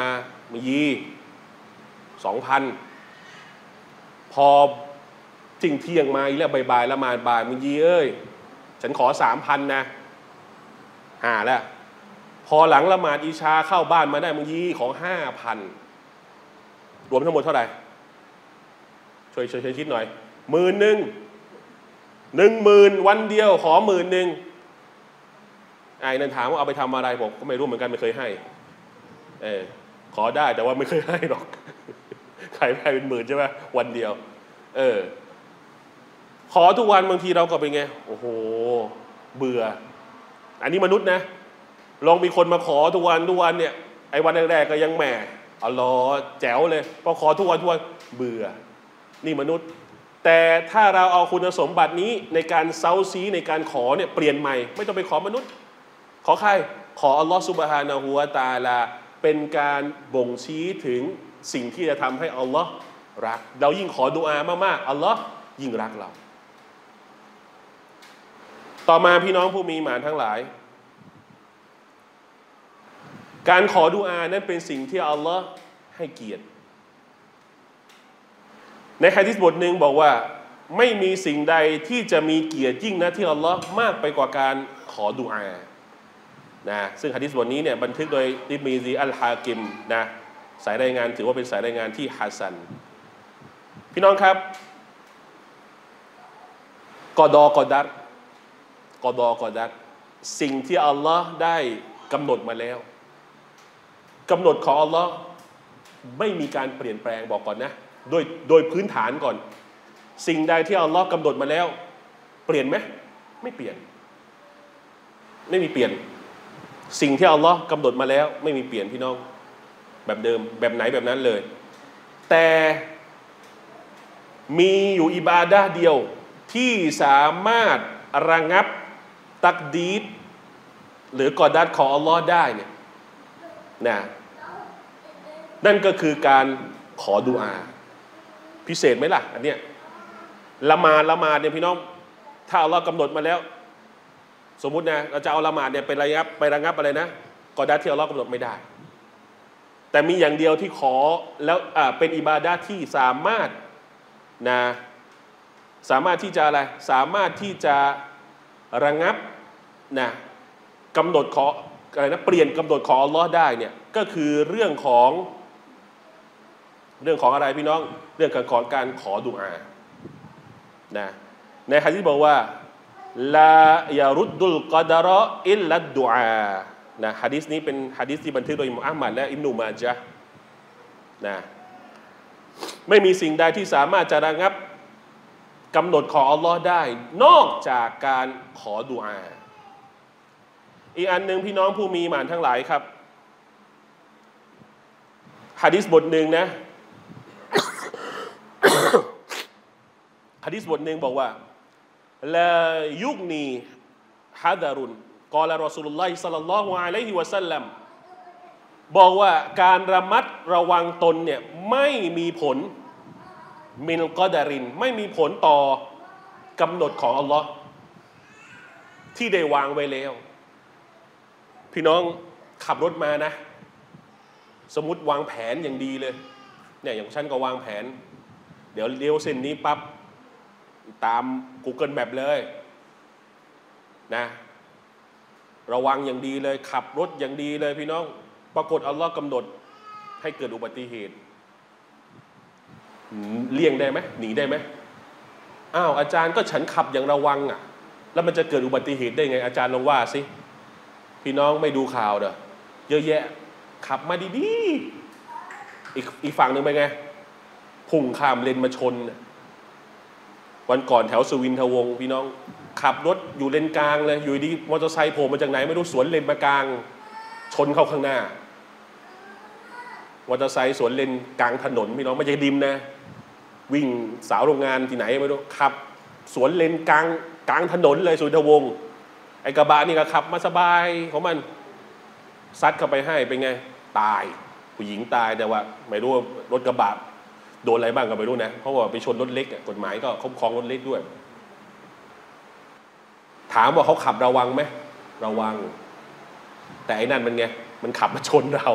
2,000พอเที่ยงมาอีกแล้วบ่ายๆละมาบ่ายเอ้ยฉันขอ3,000นะแล้วพอหลังละหมาดอิชาเข้าบ้านมาได้ของ5,000รวมทั้งหมดเท่าไหร่ช่วยคิดหน่อย10,000 วันเดียวขอ10,000นั่นถามว่าเอาไปทำอะไรผมก็ไม่รู้เหมือนกันไม่เคยให้ขอได้แต่ว่าไม่เคยให้หรอกใครให้เป็นหมื่นใช่ไหมวันเดียวขอทุกวันบางทีเราก็เป็นไงโอ้โหเบื่ออันนี้มนุษย์นะลองมีคนมาขอทุกวันเนี่ยไอ้วันแรกๆก็ยังแหมอัลลอฮ์แจ๋วเลยพอขอทุกวันเบื่อนี่มนุษย์แต่ถ้าเราเอาคุณสมบัตินี้ในการเซาซีในการขอเนี่ยเปลี่ยนใหม่ไม่ต้องไปขอมนุษย์ขอใครขออัลลอฮ์ซุบฮานะฮูวะตะอาลาเป็นการบ่งชี้ถึงสิ่งที่จะทำให้อัลลอฮ์รักเรายิ่งขอดุอามากๆอัลลอฮ์ยิ่งรักเราต่อมาพี่น้องผู้มีหมานทั้งหลายการขอดุอานั้นเป็นสิ่งที่อัลลอฮ์ให้เกียรติในหะดีษบทหนึ่งบอกว่าไม่มีสิ่งใดที่จะมีเกียรติยิ่งนะที่อัลลอฮ์มากไปกว่าการขอดุอานะซึ่งหะดีษบทนี้เนี่ยบันทึกโดยติรมิซีอัลฮากิมนะสายรายงานถือว่าเป็นสายรายงานที่ฮัสซันพี่น้องครับกอดัรสิ่งที่อัลลอฮ์ได้กำหนดมาแล้วกำหนดของอัลลอฮ์ไม่มีการเปลี่ยนแปลงบอกก่อนนะโดยพื้นฐานก่อนสิ่งใดที่อัลลอฮ์กำหนดมาแล้วเปลี่ยนไหมไม่เปลี่ยนไม่มีเปลี่ยนสิ่งที่อัลลอฮ์กำหนดมาแล้วไม่มีเปลี่ยนพี่น้องแบบเดิมแบบไหนแบบนั้นเลยแต่มีอยู่อิบาดะห์เดียวที่สามารถระงับตักดีรหรือกอดัรของอัลลอฮ์ได้เนี่ยนะนั่นก็คือการขอดุอาพิเศษไหมล่ะอันเนี้ยละหมาดเนี่ยพี่น้องถ้าอัลลอฮ์กำหนดมาแล้วสมมุตินะเราจะเอาละหมาดเนี่ยไประงับอะไรนะกอดัรที่อัลลอฮ์กำหนดไม่ได้แต่มีอย่างเดียวที่ขอแล้วเป็นอิบาดะห์ที่สามารถนะสามารถที่จะอะไรสามารถที่จะระงับนะกำหนดขออะไรนะเปลี่ยนกำหนดของอัลลอฮ์ได้เนี่ยก็คือเรื่องของอะไรพี่น้องเรื่องของการขอดุอานะในหะดีษบอกว่าลายารุดดุลกอดารออิลลัดดุอานะหะดีษนี้เป็นหะดีษที่บันทึกโดยอิหม่ามอะห์มัดและอิบนุมาญะห์นะไม่มีสิ่งใดที่สามารถจะระงับกำหนดของอัลลอฮ์ได้นอกจากการขอดุอาอีกอันหนึ่งพี่น้องผู้มีหมานทั้งหลายครับหะดีษบทหนึ่งนะ หะดีษบทหนึ่งบอกว่าลายุกนีฮะดารุนกอลารอซูลุลลอฮิศ็อลลัลลอฮุอะลัยฮิวะซัลลัมบอกว่าการระมัดระวังตนเนี่ยไม่มีผลมินกอดารินไม่มีผลต่อกำหนดของอัลลอฮ์ที่ได้วางไว้แล้วพี่น้องขับรถมานะสมมติวางแผนอย่างดีเลยเนี่ยอย่างฉันก็วางแผนเดี๋ยวเลี้ยวเส้นนี้ปั๊บตาม Google Map เลยนะระวังอย่างดีเลยขับรถอย่างดีเลยพี่น้องปรากฏอัลลอฮ์กำหนดให้เกิดอุบัติเหตุเลี่ยงได้ไหมหนีได้ไหมอ้าวอาจารย์ก็ฉันขับอย่างระวังอ่ะแล้วมันจะเกิดอุบัติเหตุได้ไงอาจารย์ลองว่าสิพี่น้องไม่ดูข่าวเด้อเยอะแยะขับมาดีๆอีกฝั่งหนึ่งไปไงพุ่งข้ามเลนมาชนวันก่อนแถวสุวินทวงศ์พี่น้องขับรถอยู่เลนกลางเลยอยู่ดีมอเตอร์ไซค์โผล่มาจากไหนไม่รู้สวนเลนมากลางชนเข้าข้างหน้ามอเตอร์ไซค์สวนเลนกลางถนนพี่น้องไม่ใช่ดิมนะวิ่งสาวโรงงานที่ไหนไม่รู้ขับสวนเลนกลางถนนเลยสุวินทวงศ์ไอ้กระบะนี่ก็ขับมาสบายของมันซัดเข้าไปให้เป็นไงตายผู้หญิงตายแต่ว่าไม่รู้รถกระบะโดนอะไรบ้างก็ไม่รู้นะเพราะว่าไปชนรถเล็กกฎหมายก็คุ้มครองรถเล็กด้วยถามว่าเขาขับระวังไหมระวังแต่ไอ้นั่นมันไงมันขับมาชนเรา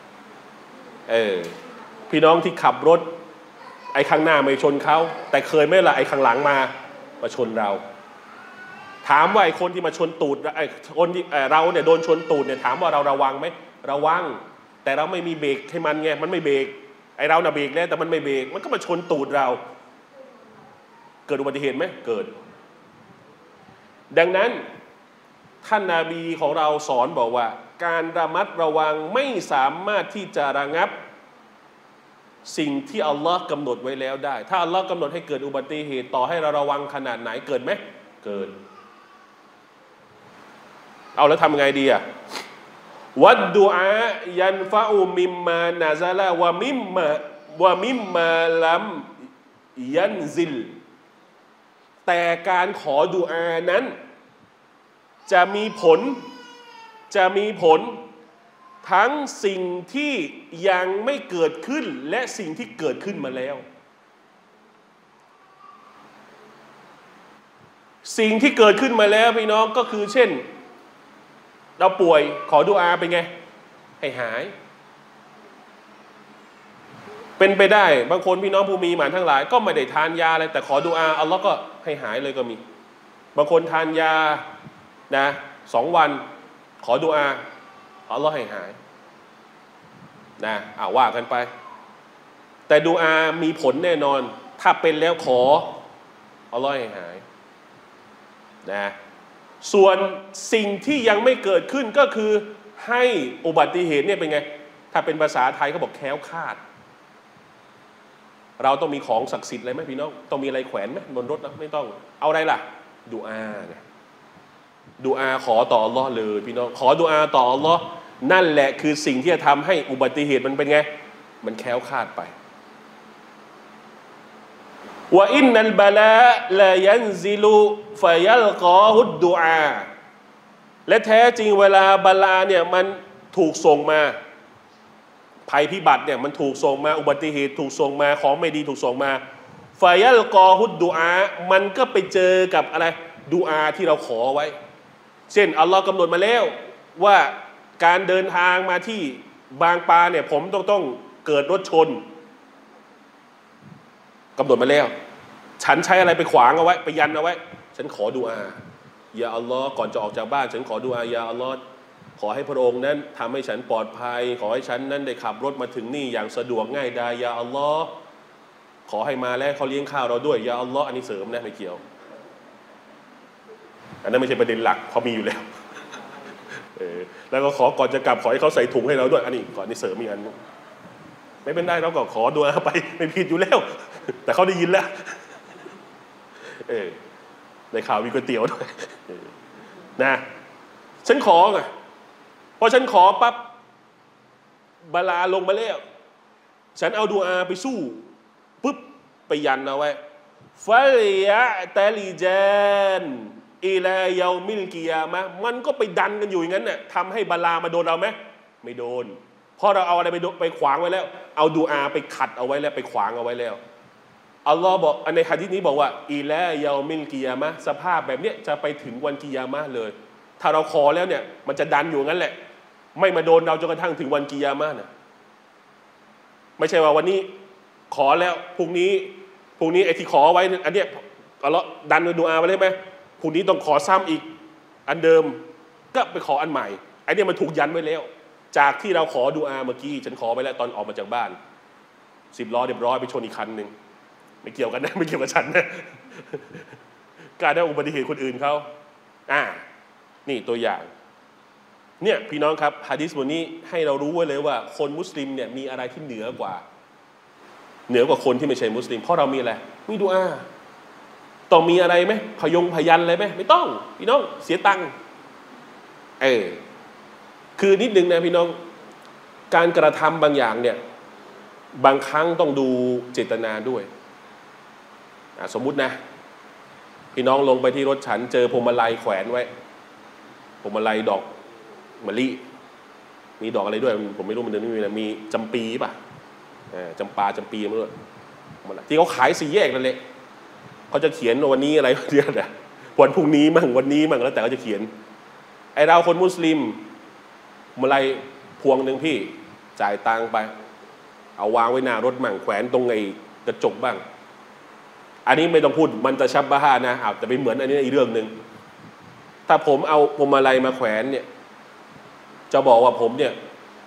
พี่น้องที่ขับรถไอ้ข้างหน้าไม่ชนเขาแต่เคยไหมล่ะไอ้ข้างหลังมาชนเราถามว่าไอ้คนที่มาชนตูดไอ้คนที่เราเนี่ยโดนชนตูดเนี่ยถามว่าเราระวังไหมระวังแต่เราไม่มีเบรกให้มันไงมันไม่เบรกไอ้เราน่ะเบรกแล้วแต่มันไม่เบรกมันก็มาชนตูดเราเกิดอุบัติเหตุไหมเกิดดังนั้นท่านนบีของเราสอนบอกว่าการระมัดระวังไม่สามารถที่จะระงับสิ่งที่อัลลอฮ์กำหนดไว้แล้วได้ถ้าอัลลอฮ์กำหนดให้เกิดอุบัติเหตุต่อให้เราระวังขนาดไหนเกิดไหมเกิดเอาแล้วทำไงดีอ่ะวัดดุอายันฟะอุมิมมานาซาลาวะมิมมาลัมยันซิลแต่การขอดุอานั้นจะมีผลทั้งสิ่งที่ยังไม่เกิดขึ้นและสิ่งที่เกิดขึ้นมาแล้วสิ่งที่เกิดขึ้นมาแล้วพี่น้องก็คือเช่นเราป่วยขอดุอาเป็นไงให้หายเป็นไปได้บางคนพี่น้องผู้มีหมานทั้งหลายก็ไม่ได้ทานยาอะไรแต่ขอดุอาอัลลอฮ์ก็ให้หายเลยก็มีบางคนทานยานะ2 วันขอดุอาอัลลอฮ์ให้หายนะว่ากันไปแต่ดุอามีผลแน่นอนถ้าเป็นแล้วขออัลลอฮ์ให้หายนะส่วนสิ่งที่ยังไม่เกิดขึ้นก็คือให้อุบัติเหตุเนี่ยเป็นไงถ้าเป็นภาษาไทยเขาบอกแคล้วคลาดเราต้องมีของศักดิ์สิทธิ์อะไรไหมพี่น้องต้องมีอะไรแขวนไหมบนรถนะไม่ต้องเอาอะไรล่ะดุอาเนี่ยดุอาขอต่ออัลลอฮ์เลยพี่น้องขอดุอาต่ออัลลอฮ์นั่นแหละคือสิ่งที่จะทำให้อุบัติเหตุมันเป็นไงมันแคล้วคลาดไปว่าอินนัลบะลาลายันซิลุฟะยัลกอฮุดดุอาและแท้จริงเวลาบะลาเนี่ยมันถูกส่งมาภัยพิบัติเนี่ยมันถูกส่งมาอุบัติเหตุถูกส่งมาของไม่ดีถูกส่งมาฟะยัลกอฮุดดุอามันก็ไปเจอกับอะไรดุอาที่เราขอไว้เช่นอัลลอฮ์กำหนดมาแล้วว่าการเดินทางมาที่บางปลาเนี่ยผมต้องเกิดรถชนกำหนดมาแล้วฉันใช้อะไรไปขวางเอาไว้ไปยันเอาไว้ฉันขอดุอาอย่าอัลลอฮ์ก่อนจะออกจากบ้านฉันขอดุอาอย่าอัลลอฮ์ขอให้พระองค์นั้นทำให้ฉันปลอดภัยขอให้ฉันนั้นได้ขับรถมาถึงนี่อย่างสะดวกง่ายดายอย่าอัลลอฮ์ขอให้มาแล้วเขาเลี้ยงข้าวเราด้วยอย่าอัลลอฮ์อันนี้เสริมนะไม่เกี่ยวอันนั้นไม่ใช่ประเด็นหลักเขามีอยู่แล้วแล้วก็ขอก่อนจะกลับขอให้เขาใส่ถุงให้เราด้วยอันนี้ก่อนนี่เสริมอีกอันไม่เป็นได้เราก็ขอดุอาไปไม่ผิดอยู่แล้วแต่เขาได้ยินแล้วในข่าวมีก๋วยเตี๋ยวด้วยนะฉันขอไงพอฉันขอปั๊บบาลาลงมาแล้วฉันเอาดุอาไปสู้ปุ๊บไปยันเอาไว้ฟะลิยะตะลิจานอิลาเยามิลกิยามะห์มันก็ไปดันกันอยู่อย่างนั้นน่ะทำให้บาลามาโดนเราไหมไม่โดนเพราะเราเอาอะไรไปขวางไว้แล้วเอาดุอาไปขัดเอาไว้แล้วไปขวางเอาไว้แล้วอัลลอฮ์บอกในหะดีษนี้บอกว่าอิลาเยามิลกิยามะห์สภาพแบบเนี้ยจะไปถึงวันกิยามะห์เลยถ้าเราขอแล้วเนี่ยมันจะดันอยู่งั้นแหละไม่มาโดนเราจนกระทั่งถึงวันกิยามะห์นะไม่ใช่ว่าวันนี้ขอแล้วพรุ่งนี้ไอ้ที่ขอไว้อันเนี้ยอัลลอฮ์ดันด้วยดุอาไปเลยไหมพรุ่งนี้ต้องขอซ้ำอีกอันเดิมก็ไปขออันใหม่ไอ้นี่มันถูกยันไว้แล้วจากที่เราขอดุอาเมื่อกี้ฉันขอไปแล้วตอนออกมาจากบ้าน10 ล้อเรียบร้อยไปชนอีกคันหนึ่งไม่เกี่ยวกันนะไม่เกี่ยวกับฉันนะการได้อุบัติเหตุคนอื่นเขานี่ตัวอย่างเนี่ยพี่น้องครับหะดีษบทนี้ให้เรารู้ไว้เลยว่าคนมุสลิมเนี่ยมีอะไรที่เหนือกว่าคนที่ไม่ใช่มุสลิมเพราะเรามีอะไรมีดุอาต้องมีอะไรไหมพยันอะไรไหมไม่ต้องพี่น้องเสียตังค์คือนิดนึงนะพี่น้องการกระทำบางอย่างเนี่ยบางครั้งต้องดูเจตนาด้วยสมมุตินะพี่น้องลงไปที่รถฉันเจอพวงมาลัยแขวนไว้พวงมาลัยดอกมะลิมีดอกอะไรด้วยผมไม่รู้มันเดินไม่มีนะมีจำปีป่ะจำปีไม่รู้ที่เขาขาย4 แยกนั่นแหละเขาจะเขียนวันนี้อะไรเดียวนะวันพรุ่งนี้มั่งวันนี้มั่งแล้วแต่เขาจะเขียนไอเราคนมุสลิมมาลัยพวงหนึ่งพี่จ่ายตังไปเอาวางไว้หน้ารถมั่งแขวนตรงไอ้กระจกบ้างอันนี้ไม่ต้องพูดมันจะชับบะฮานะแต่ไปเหมือนอันนี้อีกเรื่องหนึ่งถ้าผมเอาพวงมาลัยมาแขวนเนี่ยจะบอกว่าผมเนี่ย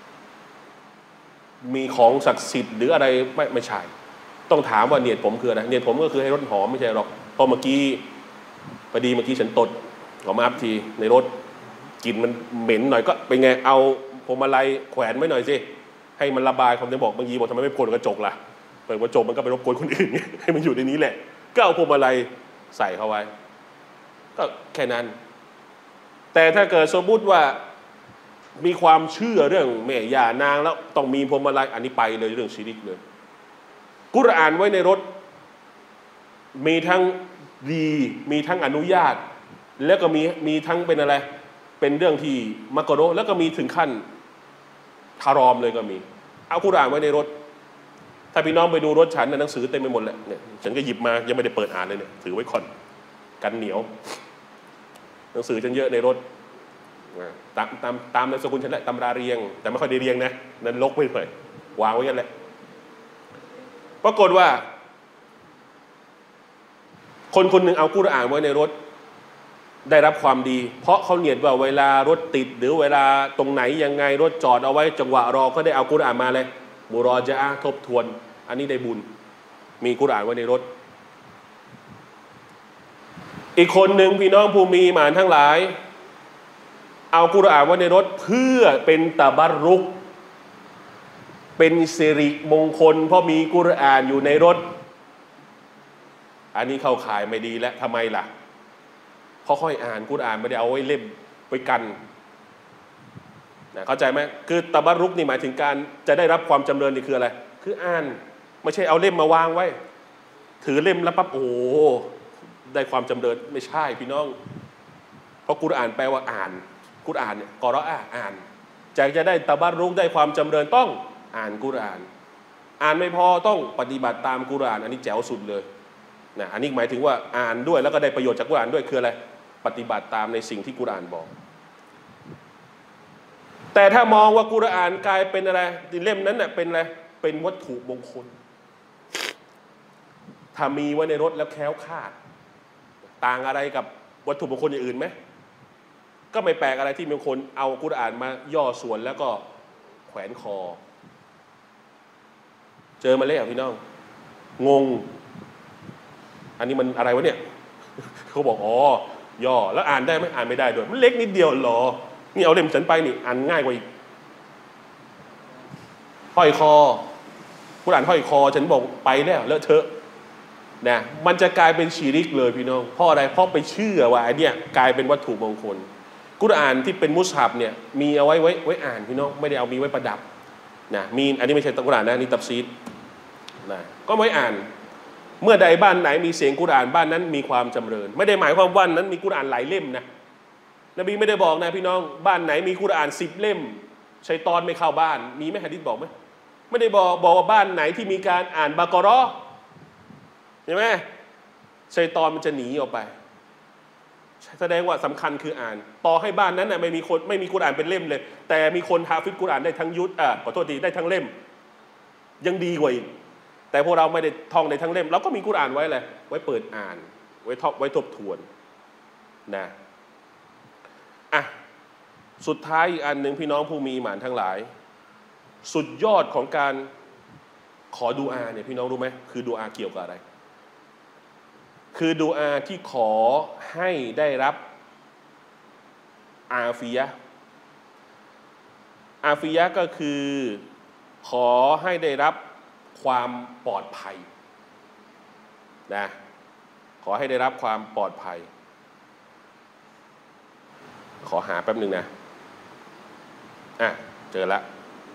มีของศักดิ์สิทธิ์หรืออะไรไม่ใช่ต้องถามว่าเนียดผมคืออะไรเนียดผมก็คือให้รถหอมไม่ใช่หรอกเพราะเมื่อกี้ฉันตดออกมาทีในรถกลิ่นมันเหม็นหน่อยก็เป็นไงเอาพวงมาลัยแขวนไว้หน่อยสิให้มันระบายความจะบอกบางทีบอกทำไมไม่เปิดกระจกล่ะเปิดกระจกมันก็ไปรบกวนคนอื่นให้มันอยู่ในนี้แหละก็เอาพวงมาลัยใส่เข้าไว้ก็แค่นั้นแต่ถ้าเกิดสมมุติว่ามีความเชื่อเรื่องแม่ย่านางแล้วต้องมีพวงมาลัยอันนี้ไปเลยเรื่องชิริกเลยกุรอานไว้ในรถมีทั้งดีมีทั้งอนุญาตแล้วก็มีทั้งเป็นอะไรเป็นเรื่องที่มักรุฮ์แล้วก็มีถึงขั้นฮารอมเลยก็มีเอากุรอานไว้ในรถถ้าพี่น้องไปดูรถฉันหนังสือเต็มไปหมดแหละเนี่ยฉันก็หยิบมายังไม่ได้เปิดอ่านเลยเนี่ยถือไว้ก่อนกันเหนียวหนังสือฉันเยอะในรถตามในสกุลฉันแหละตำราเรียงแต่ไม่ค่อยได้เรียงนะนั้นลกไว้เลยวางไว้กันแหละปรากฏว่าคนหนึ่งเอากุรอานไว้ในรถได้รับความดีเพราะเขาเนียดว่าเวลารถติดหรือเวลาตรงไหนยังไงรถจอดเอาไว้จังหวะรอก็ได้เอากุรอานมาเลยมุรอญะอะห์ทบทวนอันนี้ได้บุญมีกุรอานไว้ในรถอีกคนหนึ่งพี่น้องผู้มีหมานทั้งหลายเอากุรอานไว้ในรถเพื่อเป็นตะบัรรุกเป็นสิริมงคลเพราะมีกุรอานอยู่ในรถอันนี้เข้าข่ายไม่ดีแล้วทำไมล่ะเพราะค่อยอ่านกุรอานไม่ได้เอาไว้เล่มไว้กันนะเข้าใจไหมคือตะบัรรุกนี่หมายถึงการจะได้รับความจำเริญนี่คืออะไรคืออ่านไม่ใช่เอาเล่มมาวางไว้ถือเล่มแล้วปั๊บโอ้ได้ความจำเริญไม่ใช่พี่น้องเพราะกุรอานแปลว่าอ่านกุรอานเนี่ยกอเราะห์อ่านจะได้ตะบัรรุกได้ความจำเริญต้องอ่านกุรอานอ่านไม่พอต้องปฏิบัติตามกุรอานอันนี้แจ๋วสุดเลยนะอันนี้หมายถึงว่าอ่านด้วยแล้วก็ได้ประโยชน์จากกุรอานด้วยคืออะไรปฏิบัติตามในสิ่งที่กุรอานบอกแแต่ถ้ามองว่ากุรอานกลายเป็นอะไรเล่มนั้นเน่ยเป็นอะไรเป็นวัตถุมงคลถ้ามีไว้ในรถแล้วแคล้วคลาดต่างอะไรกับวัตถุมงคลอย่างอื่นไหมก็ไม่แปลกอะไรที่มีคนเอากุรอานมาย่อส่วนแล้วก็แขวนคอเจอมาแล้วพี่น้องงงอันนี้มันอะไรวะเนี่ยเขาบอกอ๋อย่อแล้วอ่านได้ไหมอ่านไม่ได้ด้วยมันเล็กนิดเดียวหรอนี่เอาเล่มฉันไปนี่อ่านง่ายกว่าอีกห้อยคอกุรอานห้อยคอฉันบอกไปแล้วเลอะเทอะนะมันจะกลายเป็นชีริกเลยพี่น้องเพราะอะไรเพราะไปเชื่อว่าไอ้เนี่ยกลายเป็นวัตถุมงคลกุรอานที่เป็นมุสฮับเนี่ยมีเอาไว้อ่านพี่น้องไม่ได้เอามีไว้ประดับนะมีอันนี้ไม่ใช่กุรอานนะนี่ตัฟซีรนะก็ไว้อ่านเมื่อใดบ้านไหนมีเสียงกุรอานบ้านนั้นมีความจำเริญไม่ได้หมายความว่านั้นมีกุรอานหลายเล่มนะนบีไม่ได้บอกนะพี่น้องบ้านไหนมีกุรอาน10 เล่มชัยฏอนไม่เข้าบ้านมีไหมหะดีษบอกไหมไม่ได้บอกว่าบ้านไหนที่มีการอ่านบากอเราะห์ใช่ไหมชัยฏอนมันจะหนีออกไปแสดงว่าสำคัญคืออ่านต่อให้บ้านนั้นไม่มีกุรอานเป็นเล่มเลยแต่มีคนฮาฟิซกุรอานได้ทั้งขอโทษทีได้ทั้งเล่มยังดีกว่าอีกแต่พวกเราไม่ได้ท่องในทั้งเล่มเราก็มีกุรอานไว้เลยไว้เปิดอ่านไว้ทบทวนนะสุดท้ายอีกอันหนึ่งพี่น้องผู้มีหมานทั้งหลายสุดยอดของการขอดุอาเนี่ยพี่น้องรู้ไหมคือดุอาเกี่ยวกับอะไรคือดุอาที่ขอให้ได้รับอาฟิยะห์ก็คือขอให้ได้รับความปลอดภัยนะขอให้ได้รับความปลอดภัยขอหาแป๊บหนึ่งนะเจอแล้ว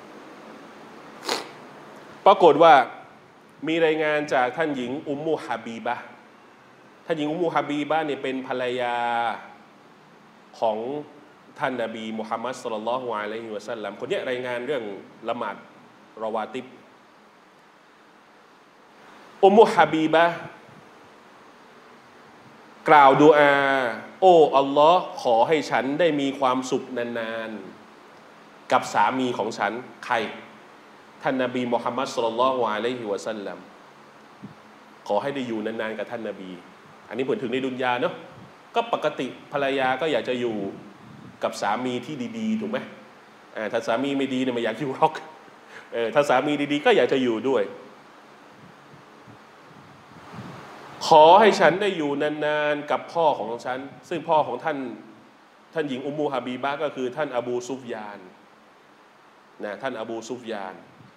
ปรากฏว่ามีรายงานจากท่านหญิงอุมมุฮะบีบะห์ท่านหญิงอุมมุฮะบีบะห์เนี่ยเป็นภรรยาของท่านนบีมุฮัมมัดศ็อลลัลลอฮุอะลัยฮิวะซัลลัมคนนี้รายงานเรื่องละหมาดรอวาติบอุมมุฮะบีบะห์กล่าวดุอาโอ้อัลลอฮ์ขอให้ฉันได้มีความสุขนานๆกับสามีของฉันใครท่านนบีมุฮัมมัดศ็อลลัลลอฮุอะลัยฮิวะซัลลัมขอให้ได้อยู่นานๆกับท่านนบีอันนี้ผลถึงในดุนยาเนาะก็ปกติภรรยาก็อยากจะอยู่กับสามีที่ดีๆถูกไหมถ้าสามีไม่ดีเนี่ยไม่อยากอยู่หรอกถ้าสามีดีๆก็อยากจะอยู่ด้วยขอให้ฉันได้อยู่นานๆกับพ่อของฉันซึ่งพ่อของท่านหญิงอุมมุฮะบีบะห์ก็คือท่านอบูซุฟยานนะท่านอบูซุฟยาน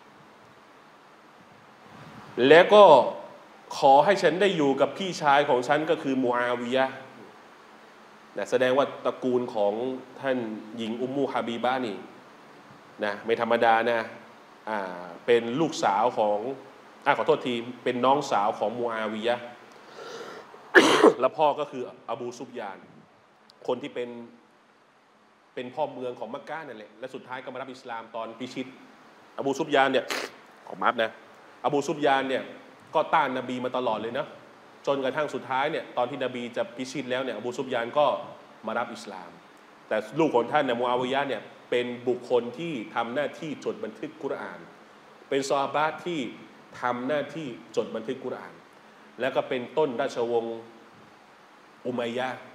แล้วก็ขอให้ฉันได้อยู่กับพี่ชายของฉันก็คือมูอาวิยะห์นะแสดงว่าตระกูลของท่านหญิงอุมมุฮะบีบะห์นี่นะไม่ธรรมดานะเป็นลูกสาวของขอโทษทีเป็นน้องสาวของมูอาวิยะห์และพ่อก็คืออบูซุฟยานคนที่เป็นพ่อเมืองของมักกะนั่นแหละและสุดท้ายก็มารับอิสลามตอนพิชิตอบูซุฟยานเนี่ยขอมาฟนะอบูซุฟยานเนี่ยก็ต้านนบีมาตลอดเลยนะจนกระทั่งสุดท้ายเนี่ยตอนที่นบีจะพิชิตแล้วเนี่ยอบูซุฟยานก็มารับอิสลามแต่ลูกของท่านเนี่ยมูอาวิยะห์เนี่ยเป็นบุคคลที่ทำหน้าที่จดบันทึกกุรอานเป็นซอฮาบะห์ที่ทำหน้าที่จดบันทึกกุรอานแล้วก็เป็นต้นราชวงศ์อุมัยยะห์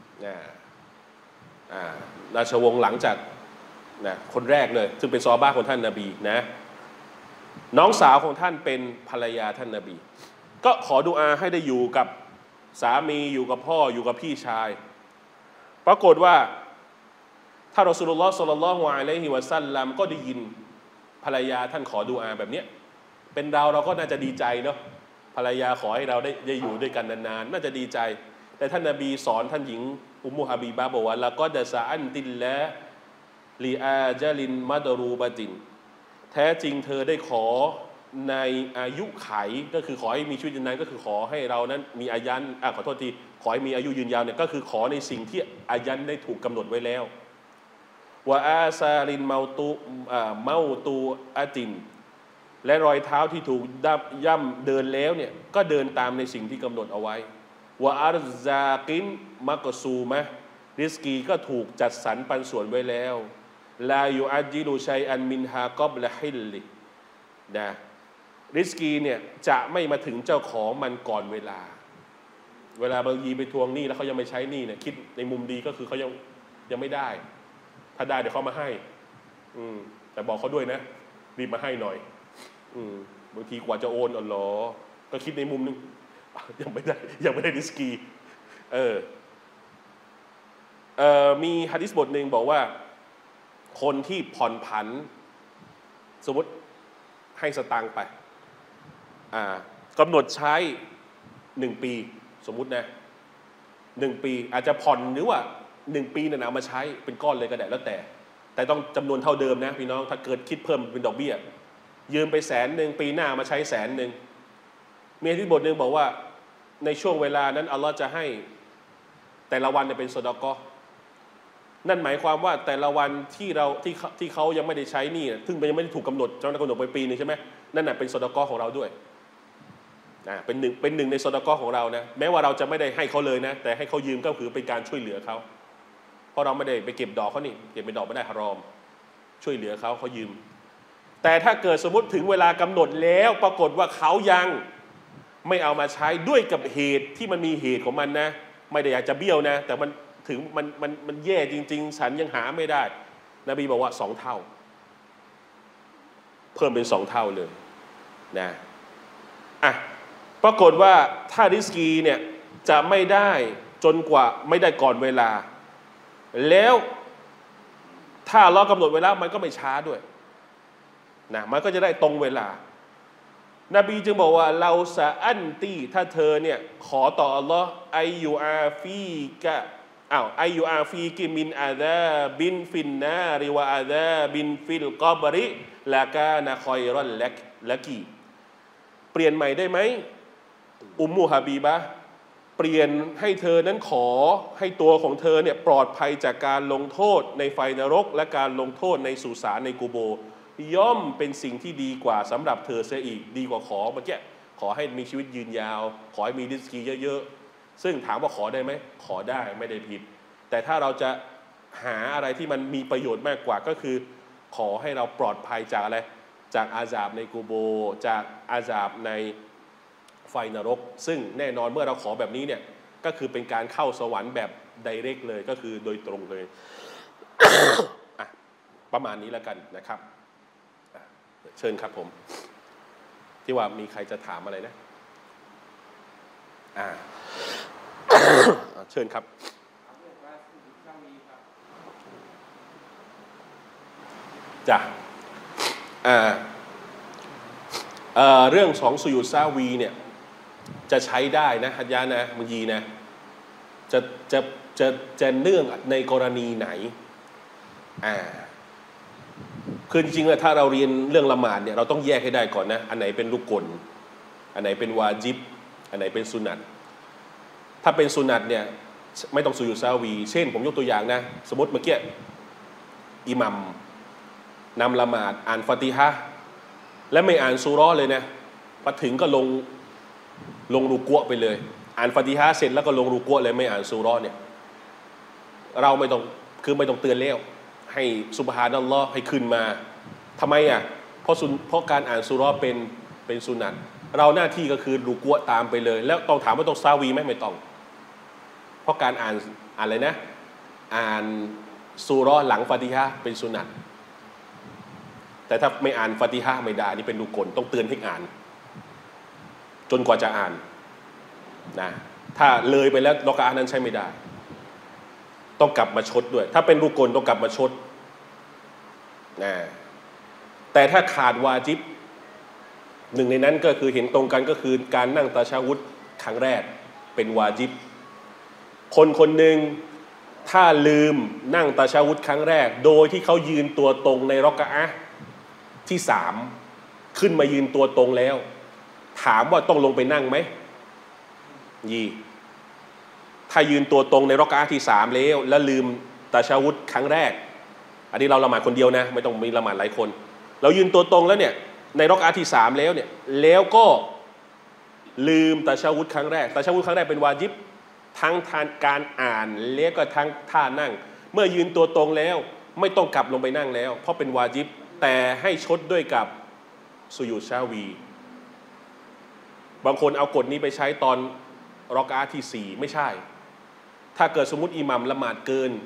ราชวงศ์หลังจากคนแรกเลยซึ่งเป็นซอฮาบะห์ของท่านนบีนะน้องสาวของท่านเป็นภรรยาท่านนบีก็ขอดุอาให้ได้อยู่กับสามีอยู่กับพ่ออยู่กับพี่ชายปรากฏว่าถ้ารอซูลุลลอฮ์ศ็อลลัลลอฮุอะลัยฮิวะซัลลัมก็ได้ยินภรรยาท่านขอดุอาแบบนี้เป็นเราก็น่าจะดีใจเนาะภรรยาขอให้เราได้อยู่ด้วยกันนานๆน่าจะดีใจแต่ท่านนบีสอนท่านหญิงอุมมุฮะบีบะห์บอกว่าละกอดซะอันติลละลีอาจลินมัดรูบะตินแท้จริงเธอได้ขอในอายุไขก็คือขอให้มีชีวิตยืนนานก็คือขอให้เรานั้นมีอายันขอโทษทีขอให้มีอายุยืนยาวเนี่ยก็คือขอในสิ่งที่อายันได้ถูกกำหนดไว้แล้วว่าอาซาลินเมาตูอาตินและรอยเท้าที่ถูกย่ำเดินแล้วเนี่ยก็เดินตามในสิ่งที่กำหนดเอาไว้ว่าอาร์ซากินมักซูมะริสกีก็ถูกจัดสรรปันส่วนไว้แล้วลายูอัจจิลุชัยอันมินฮากอบละฮิลลินะริสกีเนี่ยจะไม่มาถึงเจ้าของมันก่อนเวลาบางทีไปทวงหนี้แล้วเขายังไม่ใช้หนี้เนี่ยคิดในมุมดีก็คือเขายังไม่ได้ถ้าได้เดี๋ยวเขามาให้แต่บอกเขาด้วยนะรีบมาให้หน่อยบางทีกว่าจะโอนอ๋อเหรอก็คิดในมุมนึงยังไม่ได้ริสกีมีหะดีษบทหนึ่งบอกว่าคนที่ผ่อนผันสมมติให้สตางค์ไปกำหนดใช้1 ปีสมมุตินะ1 ปีอาจจะผ่อนหรือว่า1 ปีเนี่ยเอามาใช้เป็นก้อนเลยก็ได้แล้วแต่ต้องจำนวนเท่าเดิมนะพี่น้องถ้าเกิดคิดเพิ่มเป็นดอกเบี้ยยืมไป100,000ปีหน้ามาใช้100,000มีหะดีษบทหนึ่งบอกว่าในช่วงเวลานั้นอัลลอฮ์จะให้แต่ละวันเนี่ยเป็นซอดาเกาะห์นั่นหมายความว่าแต่ละวันที่เขายังไม่ได้ใช้นี่ซึ่งยังไม่ได้ถูกกำหนดเจ้าหน้ากำหนดไปปีนึงใช่ไหมนั่นน่ะเป็นซอดาเกาะห์ของเราด้วยเป็นหนึ่งในซอดาเกาะห์ของเรานะแม้ว่าเราจะไม่ได้ให้เขาเลยนะแต่ให้เขายืมก็คือเป็นการช่วยเหลือเขาเพราะเราไม่ได้ไปเก็บดอกเขานี่เก็บเป็นดอกไม่ได้ฮารอมช่วยเหลือเขายืมแต่ถ้าเกิดสมมติถึงเวลากำหนดแล้วปรากฏว่าเขายังไม่เอามาใช้ด้วยกับเหตุที่มันมีเหตุของมันนะไม่ได้อยากจะเบี้ยวนะแต่มันถึงมันแย่จริงๆฉันยังหาไม่ได้นบีบอกว่า2 เท่าเพิ่มเป็น2 เท่าเลยนะปรากฏว่าถ้าริสกีเนี่ยจะไม่ได้จนกว่าไม่ได้ก่อนเวลาแล้วถ้าเรากำหนดเวลามันก็ไม่ช้าด้วยนะมันก็จะได้ตรงเวลานบีจึงบอกว่าเราสะอันตีถ้าเธอเนี่ยขอต่ออัลลอฮ์ไอยูอาฟีกะไอยูอาฟีกิมินอาดาบินฟินนาริวะอาดาบินฟิลกอบริลากานะคอยรอนละกีเปลี่ยนใหม่ได้ไหมอุมมุฮะบีบะเปลี่ยนให้เธอนั้นขอให้ตัวของเธอเนี่ยปลอดภัยจากการลงโทษในไฟนรกและการลงโทษในสุสานในกูโบย่อมเป็นสิ่งที่ดีกว่าสำหรับเธอเสียอีกดีกว่าขอเมื่อกี้ขอให้มีชีวิตยืนยาวขอให้มีริสกีเยอะๆซึ่งถามว่าขอได้ไหมขอได้ไม่ได้ผิดแต่ถ้าเราจะหาอะไรที่มันมีประโยชน์มากกว่าก็คือขอให้เราปลอดภัยจากอะไรจากอาซาบในกูโบจากอาซาบในไฟนรกซึ่งแน่นอนเมื่อเราขอแบบนี้เนี่ยก็คือเป็นการเข้าสวรรค์แบบไดเรกเลยก็คือโดยตรงเลย ประมาณนี้แล้วกันนะครับเชิญครับผมที่ว่ามีใครจะถามอะไรนะเชิญครับจ้ะเรื่องของสุยุดซาวีเนี่ยจะใช้ได้นะฮัจญะนะบางทีนะจะเนื่องในกรณีไหนคือจริงๆถ้าเราเรียนเรื่องละหมาดเนี่ยเราต้องแยกให้ได้ก่อนนะอันไหนเป็นรุกลอันไหนเป็นวาญิบอันไหนเป็นสุนัตถ้าเป็นสุนัตเนี่ยไม่ต้องสุยุดซาวีเช่นผมยกตัวอย่างนะสมมติเมื่อกี้อิหมัมนำละหมาดอ่านฟาติฮะห์และไม่อ่านซูเราะห์เลยนะพอถึงก็ลงรูกัวไปเลยอ่านฟาติฮะห์เสร็จแล้วก็ลงรูกัวเลยไม่อ่านซูเราะห์เนี่ยเราไม่ต้องเตือนแล้วให้ซุบฮานัลลอฮ์ให้ขึ้นมาทำไมเพราะการอ่านซูเราะห์เป็นสุนัตเราหน้าที่ก็คือรูกัวตามไปเลยแล้วต้องถามว่าต้องซาวีไหมไม่ต้องเพราะการอ่านอะไรนะอ่านซูเราะห์หลังฟาติฮะห์เป็นสุนัตแต่ถ้าไม่อ่านฟาติฮะห์ไม่ได้นี่เป็นรุกลต้องเตือนให้อ่านจนกว่าจะอ่านนะถ้าเลยไปแล้วรอกะอะห์นั้นใช้ไม่ได้ต้องกลับมาชดด้วยถ้าเป็นรุกลต้องกลับมาชดนะแต่ถ้าขาดวาญิบหนึ่งในนั้นก็คือเห็นตรงกันก็คือการนั่งตะชะฮุดครั้งแรกเป็นวาญิบคนหนึ่งถ้าลืมนั่งตะชะฮุดครั้งแรกโดยที่เขายืนตัวตรงในรอกะอะห์ที่3ขึ้นมายืนตัวตรงแล้วถามว่าต้องลงไปนั่งไหมถ้ายืนตัวตรงในรอกะอะห์ที่3แล้วลืมตะชะฮุดครั้งแรกอันนี้เราละหมาดคนเดียวนะไม่ต้องมีละหมาดหลายคนเรายืนตัวตรงแล้วเนี่ยในรอกะอะห์ที่3แล้วเนี่ยแล้วก็ลืมตะชะฮุดครั้งแรกตะชะฮุดครั้งแรกเป็นวาญิบทั้งการอ่านและก็ทั้งท่านั่งเมื่อยืนตัวตรงแล้วไม่ต้องกลับลงไปนั่งแล้วเพราะเป็นวาญิบแต่ให้ชดด้วยกับสุญูดชาวีบางคนเอากฎนี้ไปใช้ตอนรอกอะห์ที่4ไม่ใช่ถ้าเกิดสมมุติอิหมัมละหมาดเกิน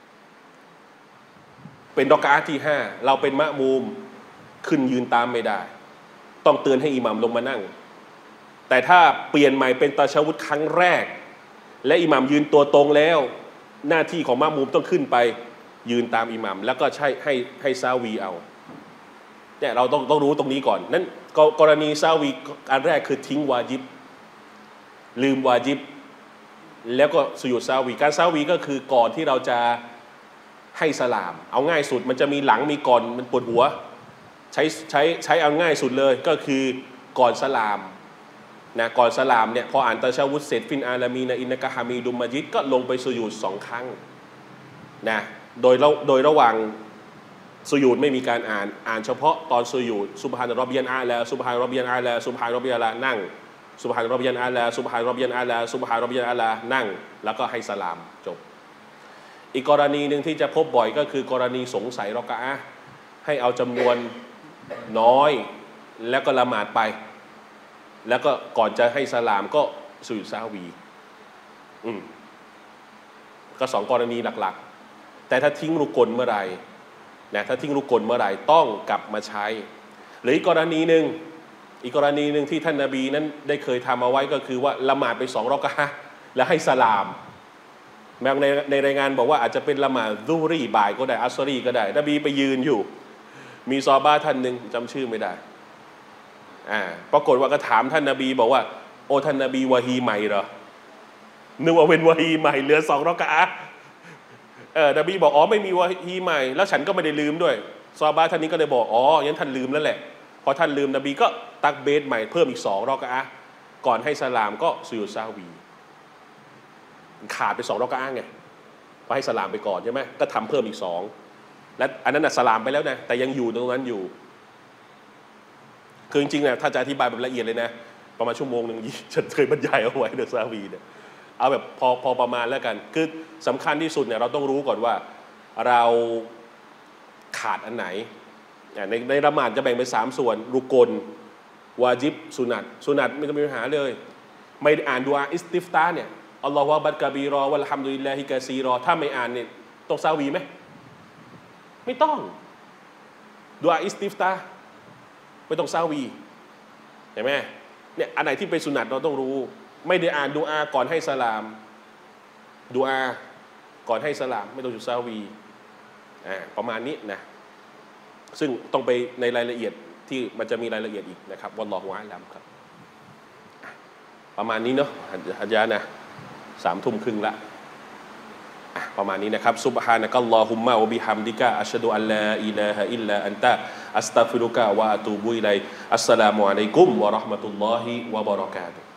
เป็นรอกอะห์ที่5เราเป็นมะมูมขึ้นยืนตามไม่ได้ต้องเตือนให้อิหมัมลงมานั่งแต่ถ้าเปลี่ยนใหม่เป็นตะชะวุดครั้งแรกและอิหมัมยืนตัวตรงแล้วหน้าที่ของมะมูมต้องขึ้นไปยืนตามอิหมัมแล้วก็ให้ซาวีเอาเนี่ยเราต้องรู้ตรงนี้ก่อนนั้นกรณีซาวีอันแรกคือทิ้งวาญิบลืมวาญิบแล้วก็สุญูดซาวีการซาวีก็คือก่อนที่เราจะให้สลามเอาง่ายสุดมันจะมีหลังมีก่อนมันปวดหัวใช้เอาง่ายสุดเลยก็คือก่อนสลามนะก่อนสลามเนี่ยพออ่านตะชะวุดเสร็จฟินอาลามีนะอินนะกะฮามีดุมมัจิดก็ลงไปสุญูด2 ครั้งนะโดยระหว่างสุญูดไม่มีการอ่านเฉพาะตอนสุญูดซุบฮานะร็อบบิยันอาลาซุบฮานะร็อบบิยันอาลาซุบฮานะร็อบบิยันอาลานั่งซุบฮานะร็อบบิยันอาลาซุบฮานะร็อบบิยันอาลาซุบฮานะร็อบบิยันอาลานั่งแล้วก็ให้สลามจบอีกกรณีหนึ่งที่จะพบบ่อยก็คือกรณีสงสัยรอกะอะห์ให้เอาจำนวนน้อยแล้วก็ละหมาดไปแล้วก็ก่อนจะให้สลามก็สุญูดซาวีก็2 กรณีหลักๆแต่ถ้าทิ้งรุกลเมื่อไหร่นะถ้าทิ้งรุกลเมื่อไหร่ต้องกลับมาใช้หรืออีกกรณีหนึ่งที่ท่านนบีนั้นได้เคยทำเอาไว้ก็คือว่าละหมาดไป2 รอกะอะห์แล้วให้สลามบางในรายงานบอกว่าอาจจะเป็นละหมาดซุฮรีบ่ายก็ได้อัสรีก็ได้นบีไปยืนอยู่มีซอฮาบะห์ท่านหนึ่งจำชื่อไม่ได้ปรากฏว่าก็ถามท่านนบีบอกว่าโอ้ท่านนบีวะฮีใหม่เหรอนึกว่าเป็นวะฮีใหม่เหลือ2 รอกะอะห์นบีบอกอ๋อไม่มีวะฮีใหม่แล้วฉันก็ไม่ได้ลืมด้วยซอฮาบะห์ท่านนี้ก็เลยบอกอ๋องั้นท่านลืมแล้วแหละพอท่านลืมนบีก็ตักเบสใหม่เพิ่มอีก2 รอกะอะห์ก่อนให้สลามก็สุญูดซาวีขาดไป2 รอกะอะห์ไงพอให้สลามไปก่อนใช่ไหมก็ทำเพิ่มอีก2และอันนั้นสลามไปแล้วนะแต่ยังอยู่ตรงนั้นอยู่คือจริงๆนะถ้าจะอธิบายแบบละเอียดเลยนะประมาณ1 ชั่วโมงฉันเคยบรรยายเอาไว้ในซาวีเนี่ยเอาแบบพอประมาณแล้วกันคือสำคัญที่สุดเนี่ยเราต้องรู้ก่อนว่าเราขาดอันไหนในละหมาดจะแบ่งเป็น3 ส่วนรุกลวาญิบสุนัตไม่ต้องมีปัญหาเลยไม่อ่านดุอาอิสติฟตาเนี่ยอัลลอฮฺวะบัดกะบีรอวัลฮัมดุลิลลาฮิกะซีรอถ้าไม่อ่านเนี่ยต้องซาวีไหมไม่ต้องดุอาอิสติฟตาไม่ต้องซาวีเห็นไหมเนี่ยอันไหนที่เป็นสุนัตเราต้องรู้ไม่ได้อ่านดุอาก่อนให้สลามดุอาก่อนให้สลามไม่ต้องอยู่ซาวีประมาณนี้นะซึ่งต้องไปในรายละเอียดที่มันจะมีรายละเอียดอีกนะครับวัลลอฮุอาลัมครับประมาณนี้เนาะฮัจญะนะ3 ทุ่มครึ่งละประมาณนี้นะครับซุบฮานะกัลลอฮุมมะวะบิฮัมดิกะอัชฮะดุอัลลาอิลาฮะอิลลาอันตะอัสตัฆฟิรุกะวะอะตูบุอิลัยอัสสลามุอะลัยกุมวะเราะห์มะตุลลอฮิวะบะเราะกาตุฮ์